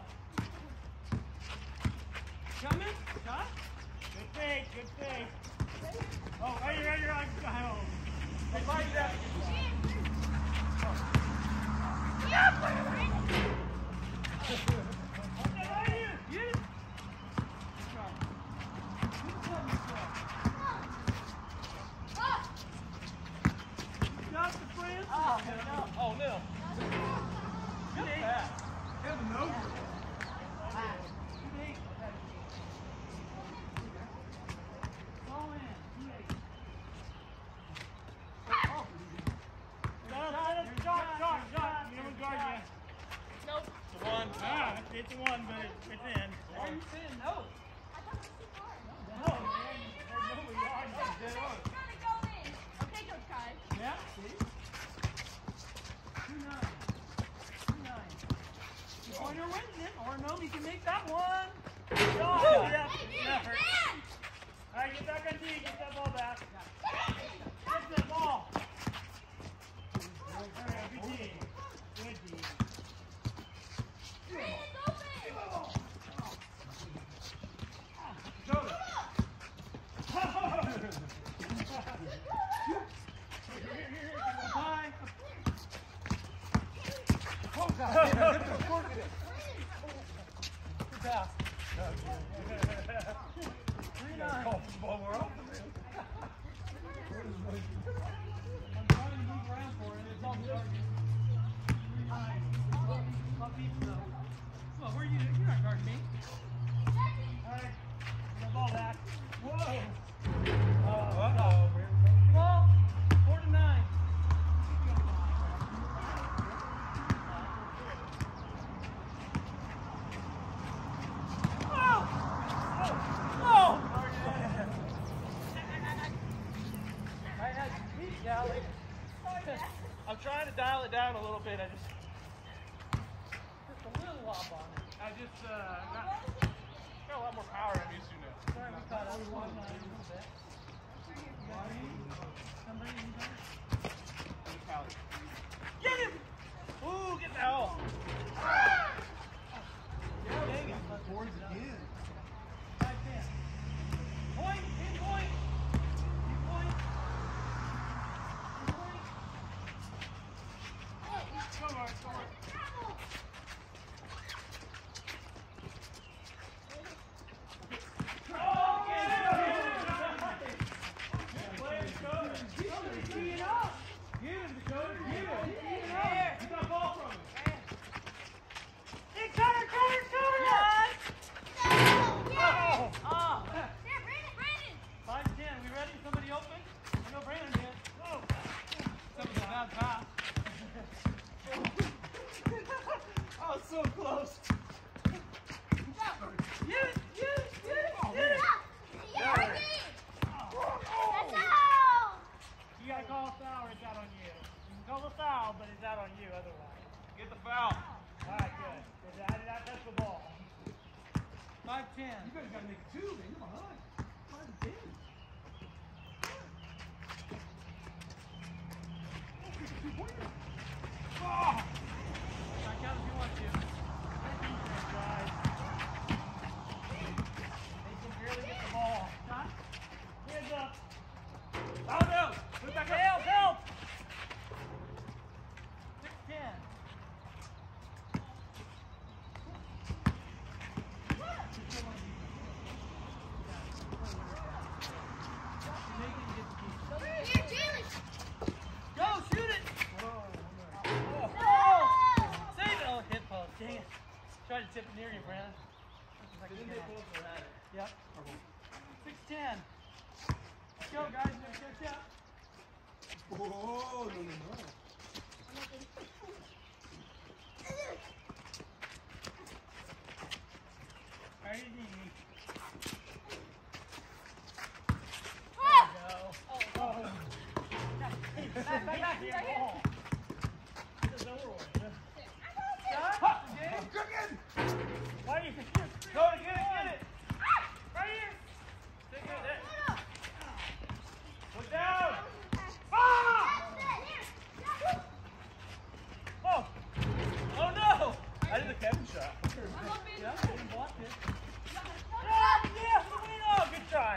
S4: Coming. Shot.
S1: Good fake, good fake. Oh, right here, oh.
S6: Hey, Mike, that.
S1: Okay, right here.
S4: Get it. Good try. Good try, good try. Got the friends.
S6: Oh, no.
S4: Good
S6: pass. Kevin over.
S4: Good eight. All in.
S1: Shot. You know what guard you.
S3: Nope.
S6: The one.
S1: Ah, it's a one, but it's in.
S4: Why are you saying no?
S1: No, man. There's nobody on.
S6: Dead on.
S3: Okay, Coach Kai.
S4: Yeah, see? 2-9. 2-9. Two-pointer wins it, or no, he can make that one.
S1: Shot. Yeah, effort. All right, get back on D. Get that ball back. Get the ball. All right, good D. Good D.
S4: Bye. Good pass. 3-9. I'm trying to move around for it. It's all dark. 3-9. Not deep enough. Well, where are you? You're not guarding me.
S1: All right, get the ball back. Whoa.
S6: Uh-oh.
S4: Well, 4-9.
S6: I'm trying to dial it down a little bit. I just
S4: a little lob on it.
S6: got a lot more power than I'm used to now.
S4: Sorry, we caught up. 1-9 a little bit. Somebody in there?
S6: Get him! Ooh, get that off.
S4: Dang it.
S5: Boards again.
S4: 5-10. Point, in point. In point. In point.
S1: Come on, come on.
S6: So close.
S1: You gotta call a foul or it's out on you. You can call a foul, but it's out on you otherwise.
S6: Get the foul.
S1: All right, good. I did not touch the ball.
S4: 5-10.
S5: You guys gotta make it two, man. You're behind. 5-10.
S4: Strike out if you want. try to tip it near you, Brandon.
S6: Didn't they both had it?
S4: Yep. 6'10". Let's go, guys. We're gonna catch up.
S5: Oh, no.
S1: Very easy. Back here. This is over with. Why are you
S6: Go to get it!
S1: right here?
S6: Take it. Put down!
S1: Ah! Oh!
S6: Oh no! I did the Kevin shot.
S4: Yeah, you blocked it.
S1: Yeah, Selena! Good try.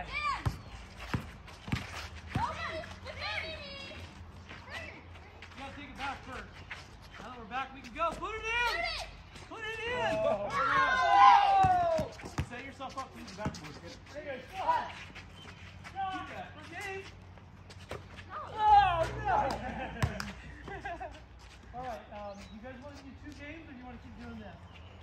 S4: You gotta take it back first. Now that we're back, we can go. Put it in! Put it in!
S1: Oh.
S4: Oh. Set yourself up to use the backboard. Get it.
S1: There you go. Still hot.
S4: Keep that. For game.
S1: Oh, no!
S4: Alright, you guys want to do 2 games or do you want to keep doing that?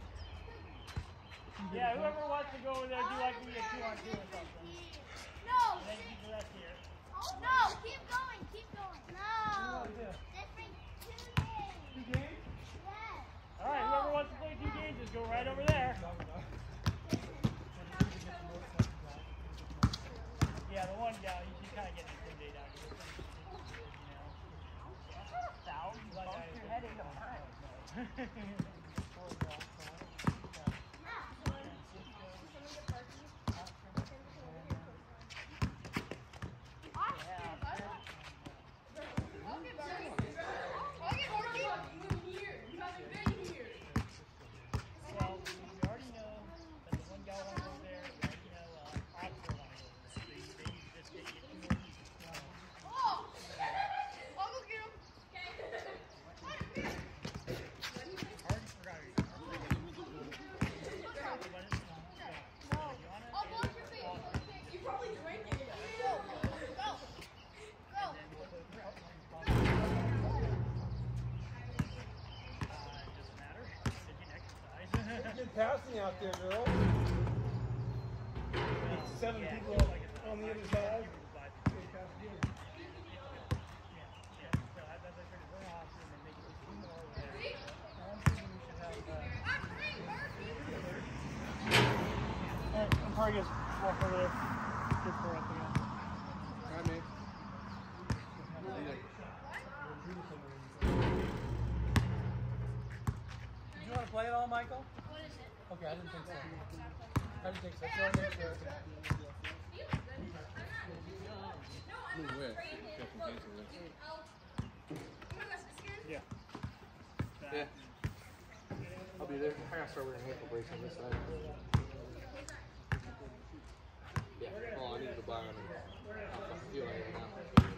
S1: Yeah, whoever wants to go over there, do like we get 2-on-2 or something.
S2: No!
S1: And then keep the rest here.
S2: No! Keep going! Keep going! No!
S4: What do you want to do?
S2: Different 2 games!
S4: 2 games?
S2: Yes!
S1: All right, whoever wants to play 2 games, just go right over there. Yeah, the one gal, you should kind of get intimidated out here. Thousands of guys. Your head ain't no Well, you already know that the one guy wants to go there. You already know Oscar wants to go there. So they just get you 2 more pieces. Already forgot your doesn't matter. They can exercise.
S5: Good passing out there, girl. 7
S1: Yeah,
S5: people
S1: like it's
S5: on the other side.
S1: Good pass again. Yeah. So that's I figured we're off and then make it 2 more over there. I'm thinking we should have. I'm probably just walk over there. Good for us again.
S5: Hi, mate.
S4: Did you want to play it all, Michael? Okay, I didn't think so. I didn't think so. So I'll make sure.
S1: Yeah.
S6: Yeah. I'll be there. I gotta start wearing ankle brace on this side. Yeah. Oh, I need to buy one. I don't fucking feel like it now.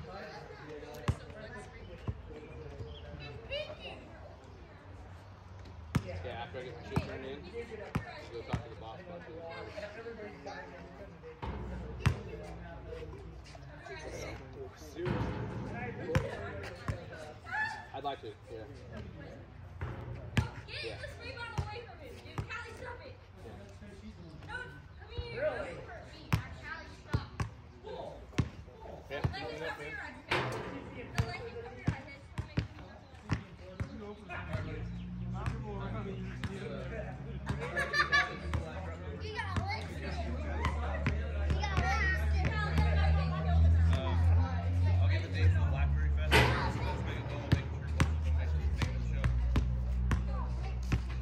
S6: Yeah, after I get my shit turned in, I'll go talk to the boss about it. I'd like to, yeah. Yeah.
S7: I'll get the date for the Blackberry Festival. Let's make a goal, make sure it's the show.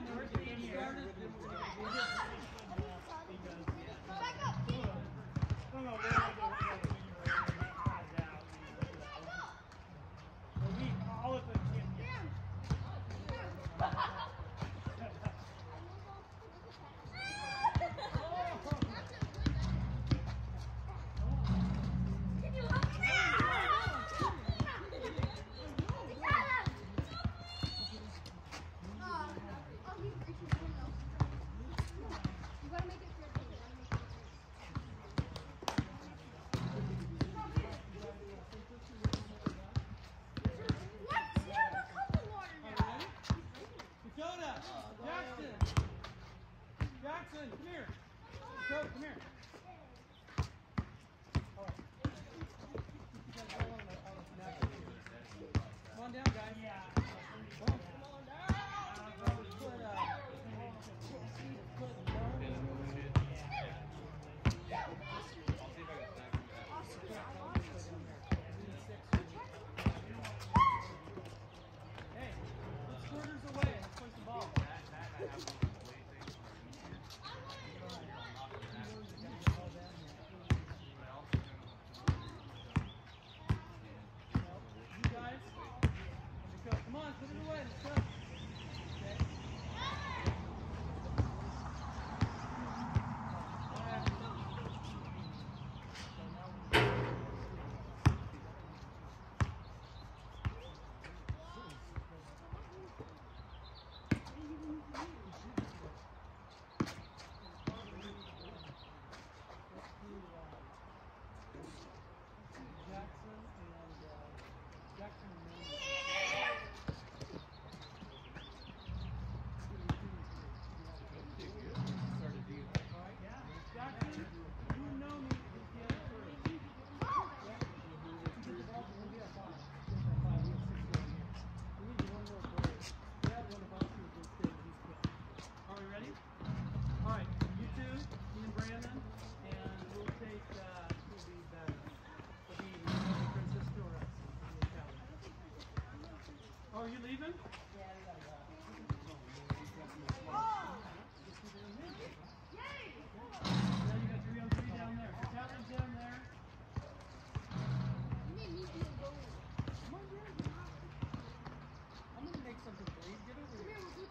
S4: first game started, then we're going to do this.
S2: Back up, get it.
S1: I don't know where they go when you're out. Well, all of them can't get
S4: Dakota! Jackson! Jackson, come here! Dakota, come here! Come on down, guys. Come on down. Hey, put squirters away and let's play some ball. You guys, let's go. Come on, put it away. Let's go. Okay. Jackson and Jackson, you know me is the other first. Are we ready? All right, you two, me and Brandon, and we'll take, who'll be better? It'll be Francisco or us. Oh, are you leaving? Yeah, we gotta go. Now you got 303 down there. Catelyn's down there. Come on, Brandon. I'm gonna make something for you. Get over here.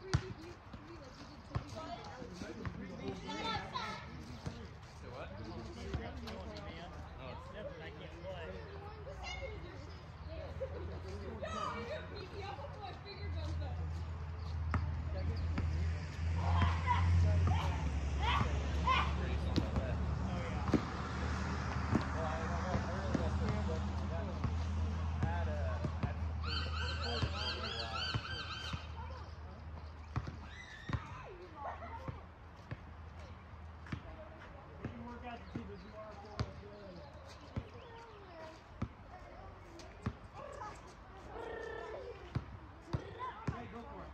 S6: So what?
S1: You can work out to see the QR code.
S4: Hey, go for it.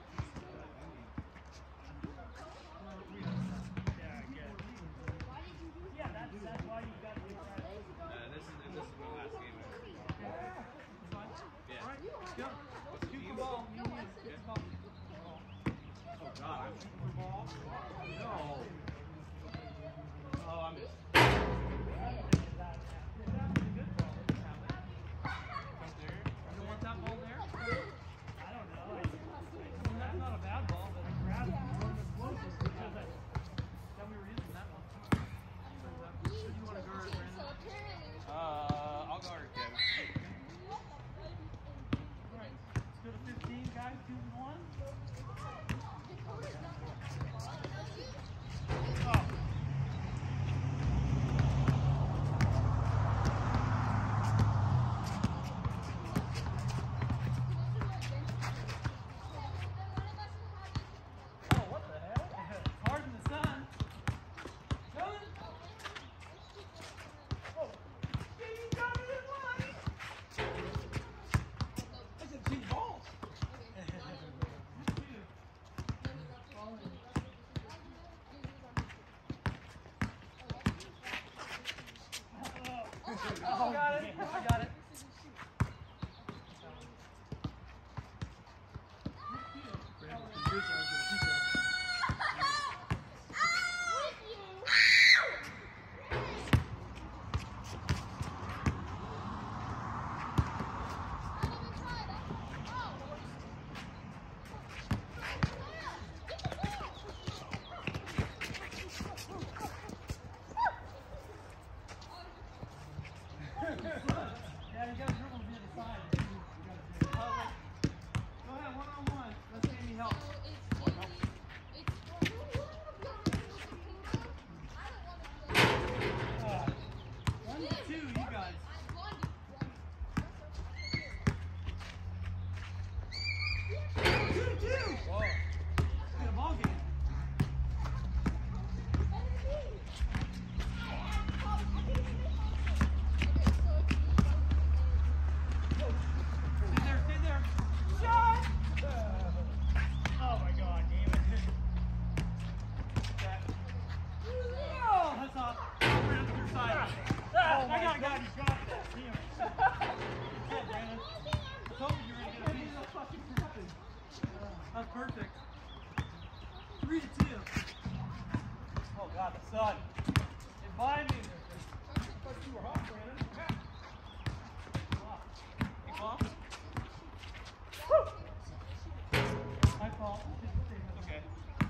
S1: Yeah, that's why you got to do that.
S6: This is my last game.
S4: It's fine.
S6: Yeah.
S4: All right, let's go.
S6: What's the
S4: Shoot
S6: team?
S4: the ball. You need it.
S6: Yeah.
S4: It's ball.
S6: Oh God, I'm shooting for ball. No. Oh, I missed.
S4: That was a good ball.
S6: Right there.
S4: You don't want that ball there?
S1: I don't know.
S4: Well, that's not a bad ball, but I grabbed it more explosive because I thought we were using that one. Who do you want to guard, Brandon?
S6: I'll guard it, Kevin.
S4: All right, let's go to 15, guys. 2 and 1.
S1: Oh.
S4: That's perfect. 3-2.
S1: Oh God, the sun. It's behind me.
S4: But you were hot, Brandon.
S1: Hey, Bob. My fault.
S6: Okay.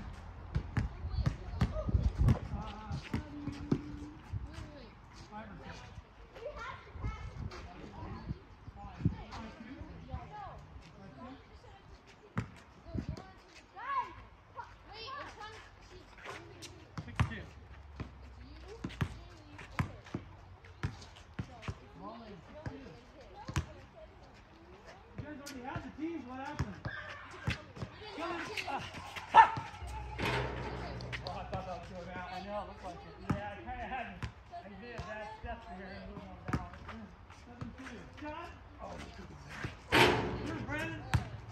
S4: You guys already had the teams. What happened?
S1: Oh, I thought that was going out. I know, it looked like it. Yeah, I kind of had it. I did. That's for here. Move on down.
S4: 7-2. Shot.
S1: Oh,
S4: Here's Brandon.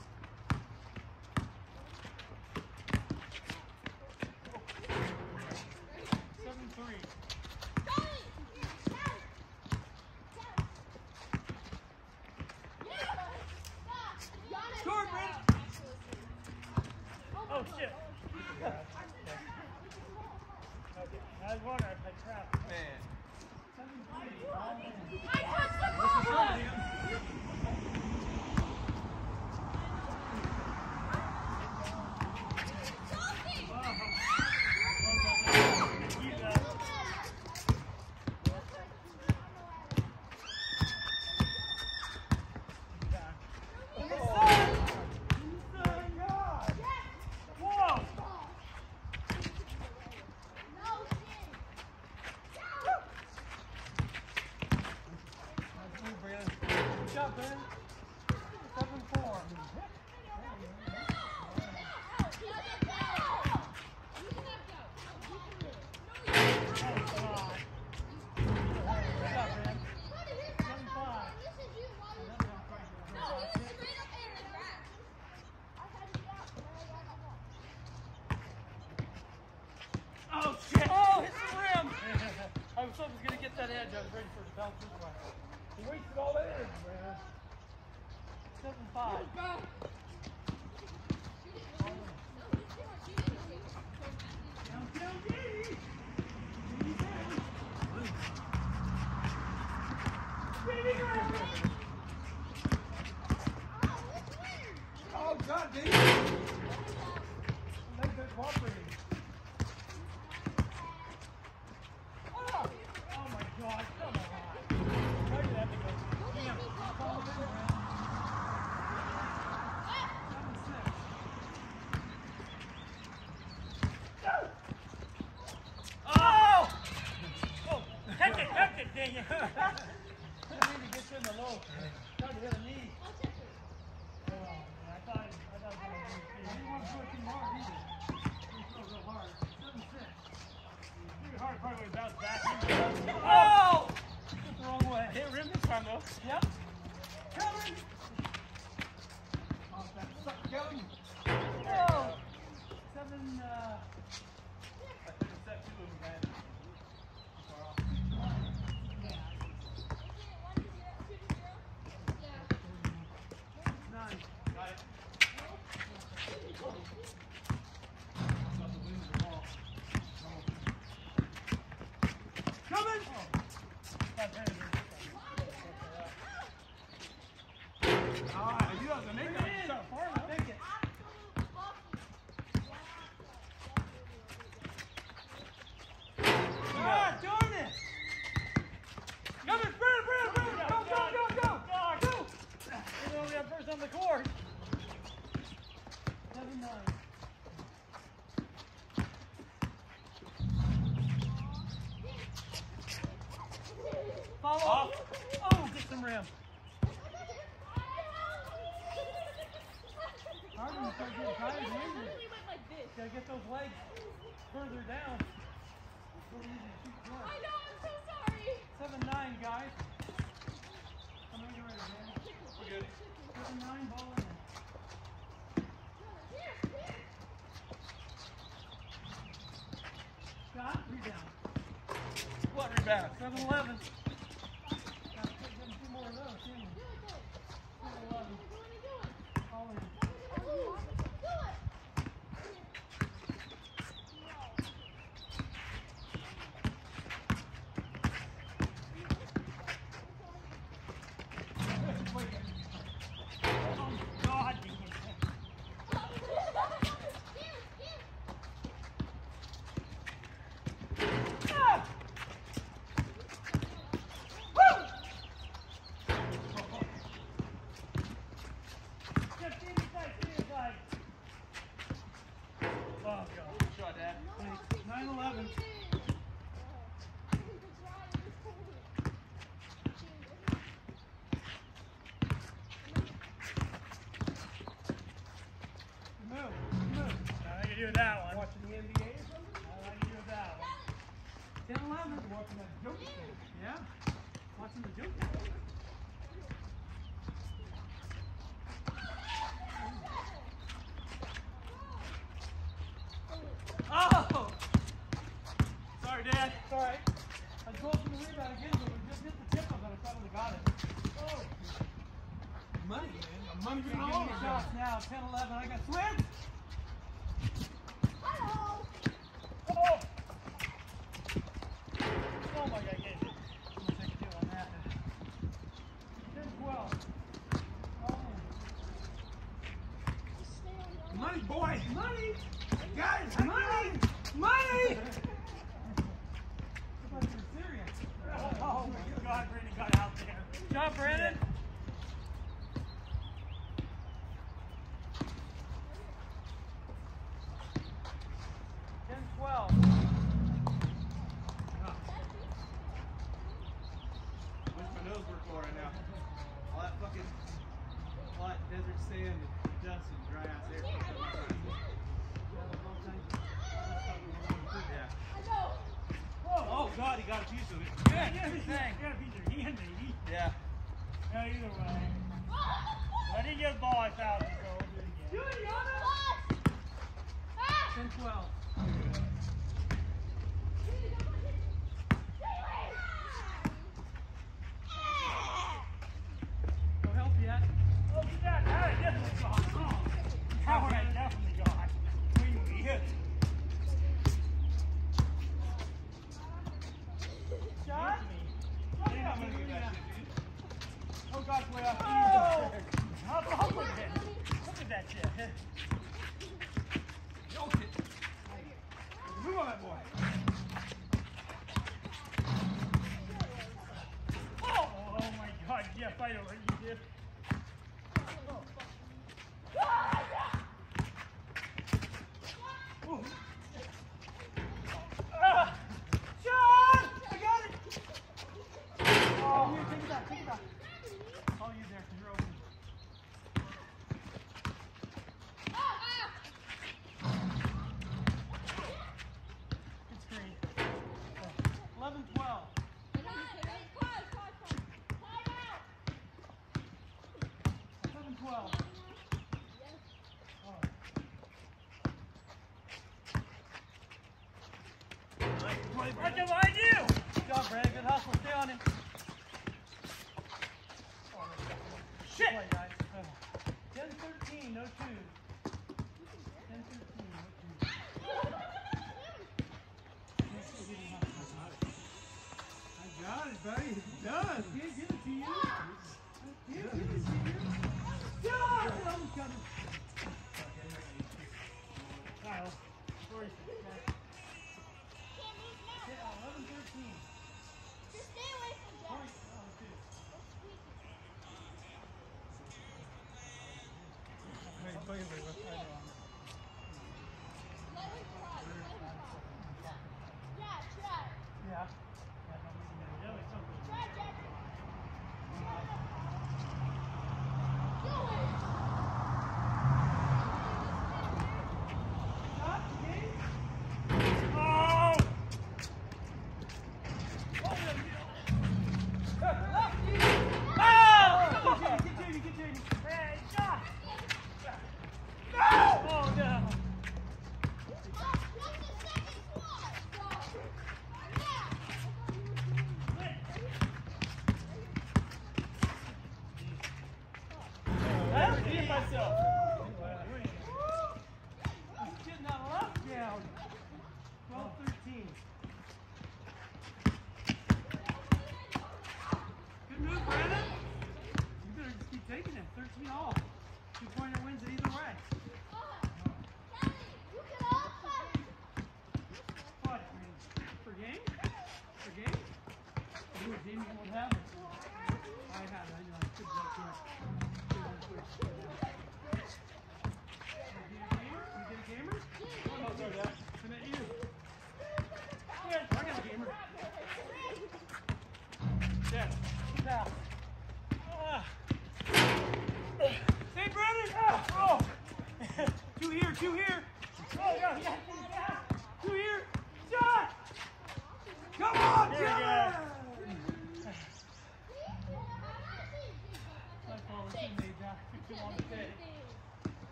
S4: Score, Brandon.
S1: oh shit. Okay. I was wondering if I trapped.
S6: Man.
S4: 7-3.
S1: Whoa!
S4: Good job, Ben. 7-4. Good job, Ben. 7-5.
S1: Oh shit! Oh, hit the rim! I was gonna get that edge. I was ready for it to bounce this way.
S5: He wasted all that energy, man.
S1: 7-5.
S5: Oh, God, dude. Make that cooperating.
S1: Oh my God! Come on! Try to have to go. Damn! Fall in around.
S4: 7-6.
S1: Oh! Oh! Catch it, dang it!
S4: Didn't mean to get you in the low. Tried to hit a knee.
S1: Oh, man, I thought it was
S4: I didn't want to throw it too hard either. Didn't throw real hard. 7-6.
S1: pretty hard part when it bounced back. Oh!
S4: Went the wrong way.
S1: Hit rim this time though.
S4: Yep. Kevin! Oh, that sucked, Kevin. Oh! 7,
S6: I should have set 2 of them, man. Far off.
S4: 9.
S6: Got it.
S4: Got the wings of the ball. Coming!
S5: Ah, you have to make that shot far enough.
S4: Make it. Ah, darn it! Coming, Brandon! Go!
S1: We're only on first on the court.
S4: 7-9. Follow.
S1: Off. Oh, get some rim.
S4: Hardman started getting tired and injured. Gotta get those legs further down. It's really easy to shoot short. 7-9, guys. Come on, get ready, man.
S6: We're good.
S4: 7-9, ball in. Shot, rebound.
S1: What rebound?
S4: 7-11. Gotta get them 2 more of those, didn't we? 7-11. All in. 9-11. Move.
S1: I like you do that one.
S4: Watching the NBA or something?
S1: I like you do that one.
S4: 10-11. Watching that Joker game. Yeah. Watching the Joker game. Oh! Sorry, Dad. It's all right. I was going for the rebound again, but we just hit the tip of it. I thought we got it. Oh! Money, man. Money getting all the shots now. 10-11. I got swim.
S1: Oh! Oh my God, get it.
S4: I'm going to take a deal on that. 10-12. Oh. Money, boy. Money. I got it. Money. Money. Looks like you're serious.
S1: Oh my God, Brandon got out there.
S4: Good job, Brandon.
S6: What's my nose work for right now? All that fucking hot desert sand and dust and dry ass air. Yeah. Oh God, he got a piece of it.
S1: Yeah, you got a piece of your hand, baby.
S6: Yeah.
S1: No, either way. Let him get the ball out, so we'll do it again.
S4: 10-12. Go help yet.
S1: Oh, you got that. I definitely got. Oh, that one I definitely got. We hit.
S4: Shot?
S1: Oh, yeah, I'm gonna do that.
S4: Oh, God's way off.
S1: Oh! How look at that? Look at that shit.
S4: Yoke it. Move on that boy.
S1: Oh my God, yeah, fight over it, you did. Ooh.
S4: Sean! I got it! Oh, here, take it back, take it back. I'll use there, because you're open. Good screen. 11-12. 11-12.
S1: Right behind you!
S4: Good job, Brad. Good hustle. Stay on him.
S1: Shit!
S4: Play, guys. 10-13, no twos. 10-13, no twos. I got it, buddy. It's done. I can't give it to you. I can't give it to you. God! I almost got it.
S1: Kyle, where is it?
S4: Yeah, 11-13.
S2: Just stay away from Jack.
S4: Point. Oh, two. Hey, play it, what's that on?
S2: Let him try. Yeah, try.
S4: Yeah.
S2: Try, Jack.
S4: Stop the game.
S1: Oh!
S4: Continue.
S1: Hey, stop! No! Oh, no.
S4: I have to beat myself. I'm getting that lockdown. 12-13. Good move, Brandon. You better just keep taking it. 13 all. 2-pointer wins it either way. What? For game? For game? You a game you won't have it. I have it. I know. Good job, Chris. You get a gamer? Oh, sorry, Dad. I meant you.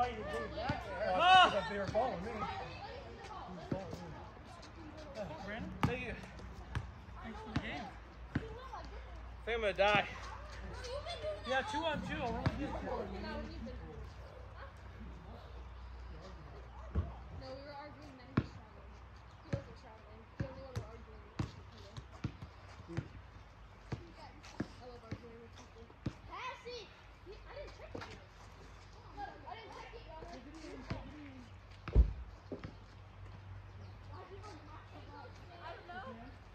S1: why you did back there.
S5: Because they were following me.
S4: Brandon, thank you. Thanks for the game. I think I'm gonna die.
S1: Yeah, 2-on-2. I'll really get it.
S2: No, we were arguing that he was traveling. He wasn't traveling. The only one we're arguing with is people. I love arguing with people. Pass it! I didn't check it yet. I didn't check it, y'all. I don't know.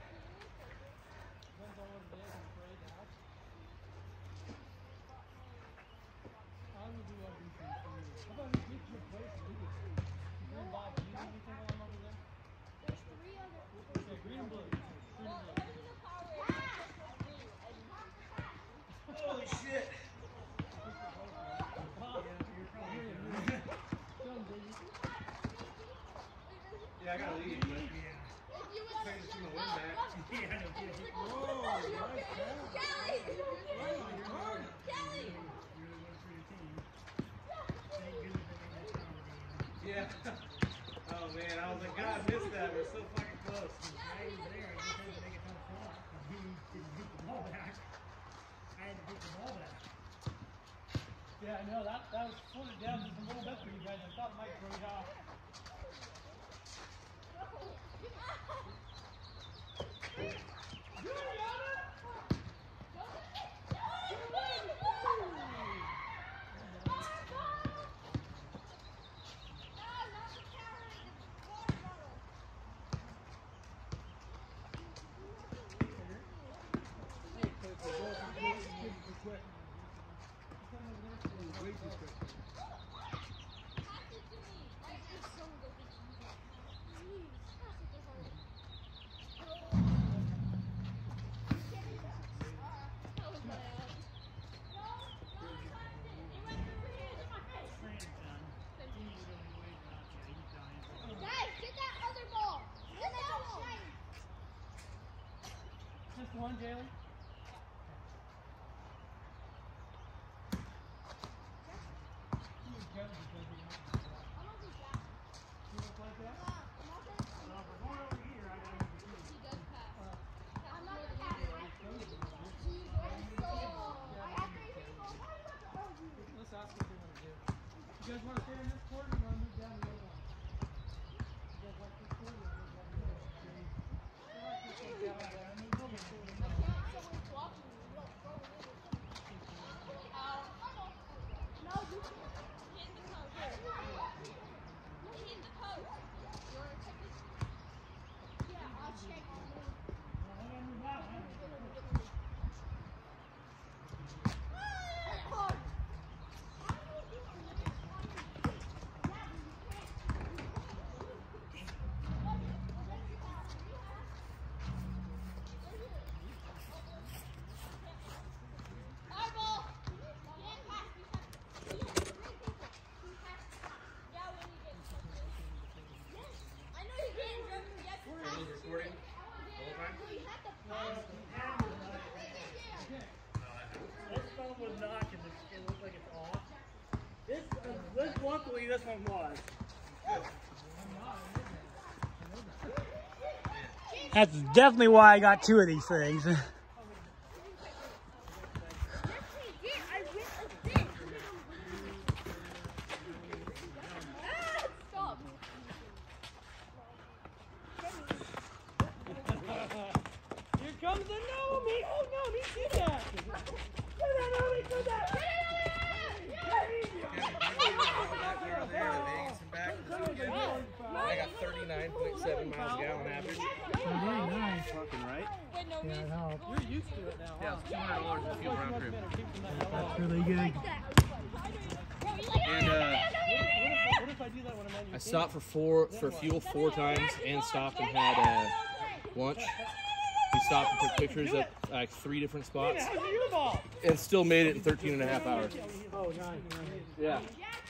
S2: There's 3 other.
S4: Green and blue.
S6: Holy shit. Yeah, I gotta leave, but
S2: If you would
S6: trying to see my win back. Yeah. Oh man, I was like, God, I missed that. We're so fucking close.
S1: Yeah, I know. That was floated down just a little bit for you guys. I thought Mike threw it off.
S2: Guys, get that other ball. Get that ball.
S1: Just one, Jalen.
S4: Let's ask what they want to do. You guys want to stay in this court or you want to move down to the other one? You guys like this court or you guys like the other one? I like this one down there. Move over to it.
S6: Recording the whole time?
S1: This phone was not because it looks like it's off. This luckily this one was. That's definitely why I got 2 of these things. Here comes the Naomi! Oh, Naomi, do that! Do that, Naomi, do that!
S6: I got 39.7 miles a gallon average.
S1: Very nice.
S6: Fucking right.
S1: Yeah, I know.
S4: You're used to it now.
S6: Yeah, it's $200 in fuel round trip.
S1: That's really good.
S6: And
S4: What if I do that when I'm on your
S6: I stopped for fuel 4 times and stopped and had lunch. We stopped and took pictures at like 3 different spots
S1: How's your ball?
S6: and still made it in 13 and a half hours.
S1: Oh, nice.
S6: Yeah.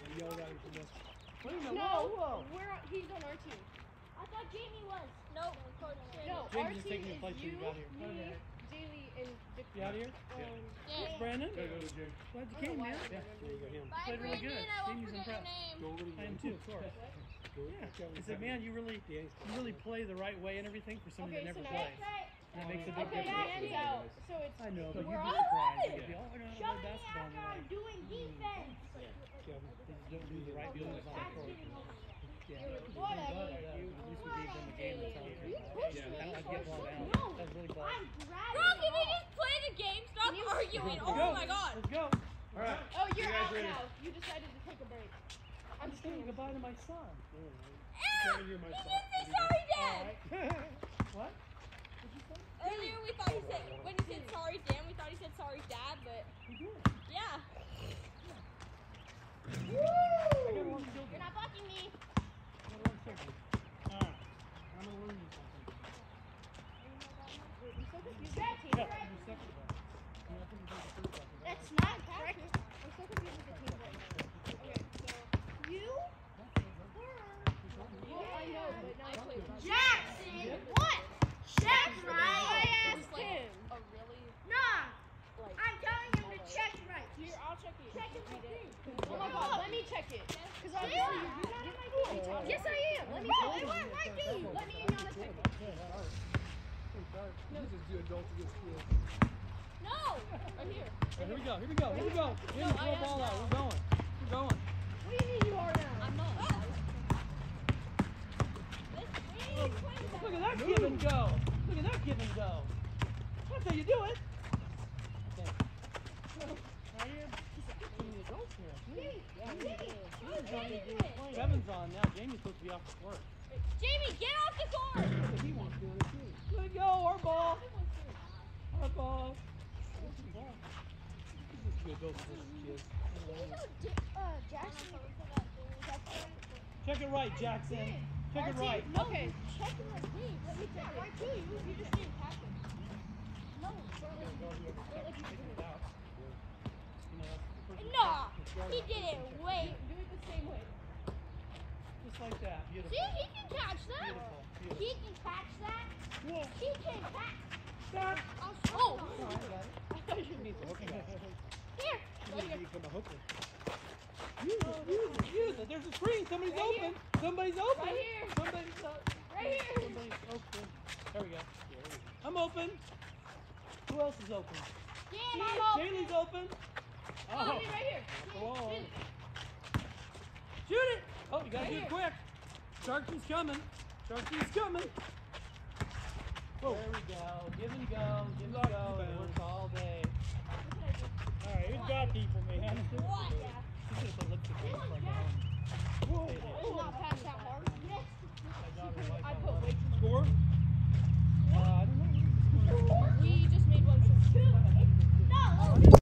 S2: No, he's on our team. I thought Jamie was. No,
S4: Jamie just taking the place you got here.
S2: me, Jaylee,
S1: You out here?
S3: Yeah.
S1: Brandon?
S4: Gotta go to the gym.
S1: Glad you came, man.
S5: Yeah, there you go. Him.
S3: Bye,
S1: Played really
S3: Brandon.
S1: good.
S3: I won't
S1: Jamie's
S3: forget your
S1: impressed.
S3: name.
S5: Go over to
S1: I am too, of course. Yeah. I said, man, you really play the right way and everything for somebody that never plays. That makes a big difference.
S2: So it's
S1: I know, but
S2: We're
S1: you'd be
S2: all
S1: surprised.
S2: right.
S1: You'd be, oh, I know how to
S2: shove
S1: play
S2: me
S1: basketball.
S2: after I'm doing defense.
S1: They just don't do the right moves on the court. Yeah.
S2: Whatever.
S1: You at least would give them the game and tell them.
S2: You pushed
S1: Yeah,
S2: me.
S1: I'd get blown out.
S2: No,
S1: That's really close.
S2: I'm grabbing.
S3: Bro, can we just play the game? Stop arguing.
S1: Let's
S3: Oh
S1: go.
S3: my god.
S1: Let's go.
S4: All right.
S2: Oh, you're
S4: You guys
S2: out
S4: ready?
S2: now. You decided to take a break.
S1: I'm just saying goodbye to my son.
S3: Ew! He didn't say sorry, Dad.
S1: What?
S3: Earlier we thought he said, when he said sorry, Dan, we thought he said sorry, Dad, but
S1: You did.
S3: yeah.
S1: I got one still.
S2: You're not fucking me.
S1: Alright. I'm gonna learn you something.
S2: Jackie,
S1: Yeah, I'm the second one. I mean, I think you take the first one.
S2: that's not correct. I'm so confused with the team right now. Okay, so you I know, but
S3: I played rugby.
S2: Jackson, what? Check right. I asked him.
S3: A really,
S2: Nah,
S3: like,
S2: I'm telling him to check right.
S3: here, I'll check it.
S2: Check it.
S3: Oh my god, let me check it. Because
S2: Yeah. Yes, I am. Let me know. It went right to you. Let me in on a second.
S5: You just do adults against kids.
S3: No! Right here.
S1: Here we go. Here we go. Here we go. Jimmy, throw a ball out. We're going. We're going.
S2: What do you mean you are now?
S3: I'm not.
S1: Look at that give and go. Look at that give and go. That's how you do it. Okay. Right here. Some of the adults here. Kevin's on now. Jamie's supposed to be off the court.
S3: Jamie, get off the court!
S5: He wants to do it too.
S1: Let it go. Our ball. Our ball.
S5: You adults versus kids.
S2: Jackson.
S1: Check it right, Jackson. Check it right.
S2: Okay. Check it right. Let me check right to you. You just didn't pass it. No.
S3: No! He didn't. Wait.
S2: Do it the same way.
S1: Just like that. Beautiful.
S2: See, he can catch that.
S1: Beautiful. Beautiful.
S2: He can catch that.
S1: Whoa.
S2: He can catch
S1: That.
S2: Oh!
S5: You need to hook that.
S2: Here.
S5: You need to become a hooker.
S1: Use it. There's a screen. Somebody's
S2: Right
S1: open. Somebody's open.
S2: Right here.
S1: Somebody's open.
S2: Right here.
S1: Somebody's open. There we go. I'm open. Who else is open?
S2: Dan, I'm open.
S1: Jaylee's open.
S2: Oh, right here.
S1: Go on. Shoot it. Oh, you gotta
S2: Right
S1: do
S2: here.
S1: it quick. Sharky's coming. Sharky's coming. Whoa. There we go. Give and go. Give and go. It works all day. All right, who's got people, man?
S3: What?
S1: She's gonna put lipstick on before I go home.
S2: It's not passed that hard. Yes.
S1: My daughter likes
S2: I
S1: all
S2: put
S1: that.
S2: way too much.
S1: Score? I don't know.
S2: We just made one.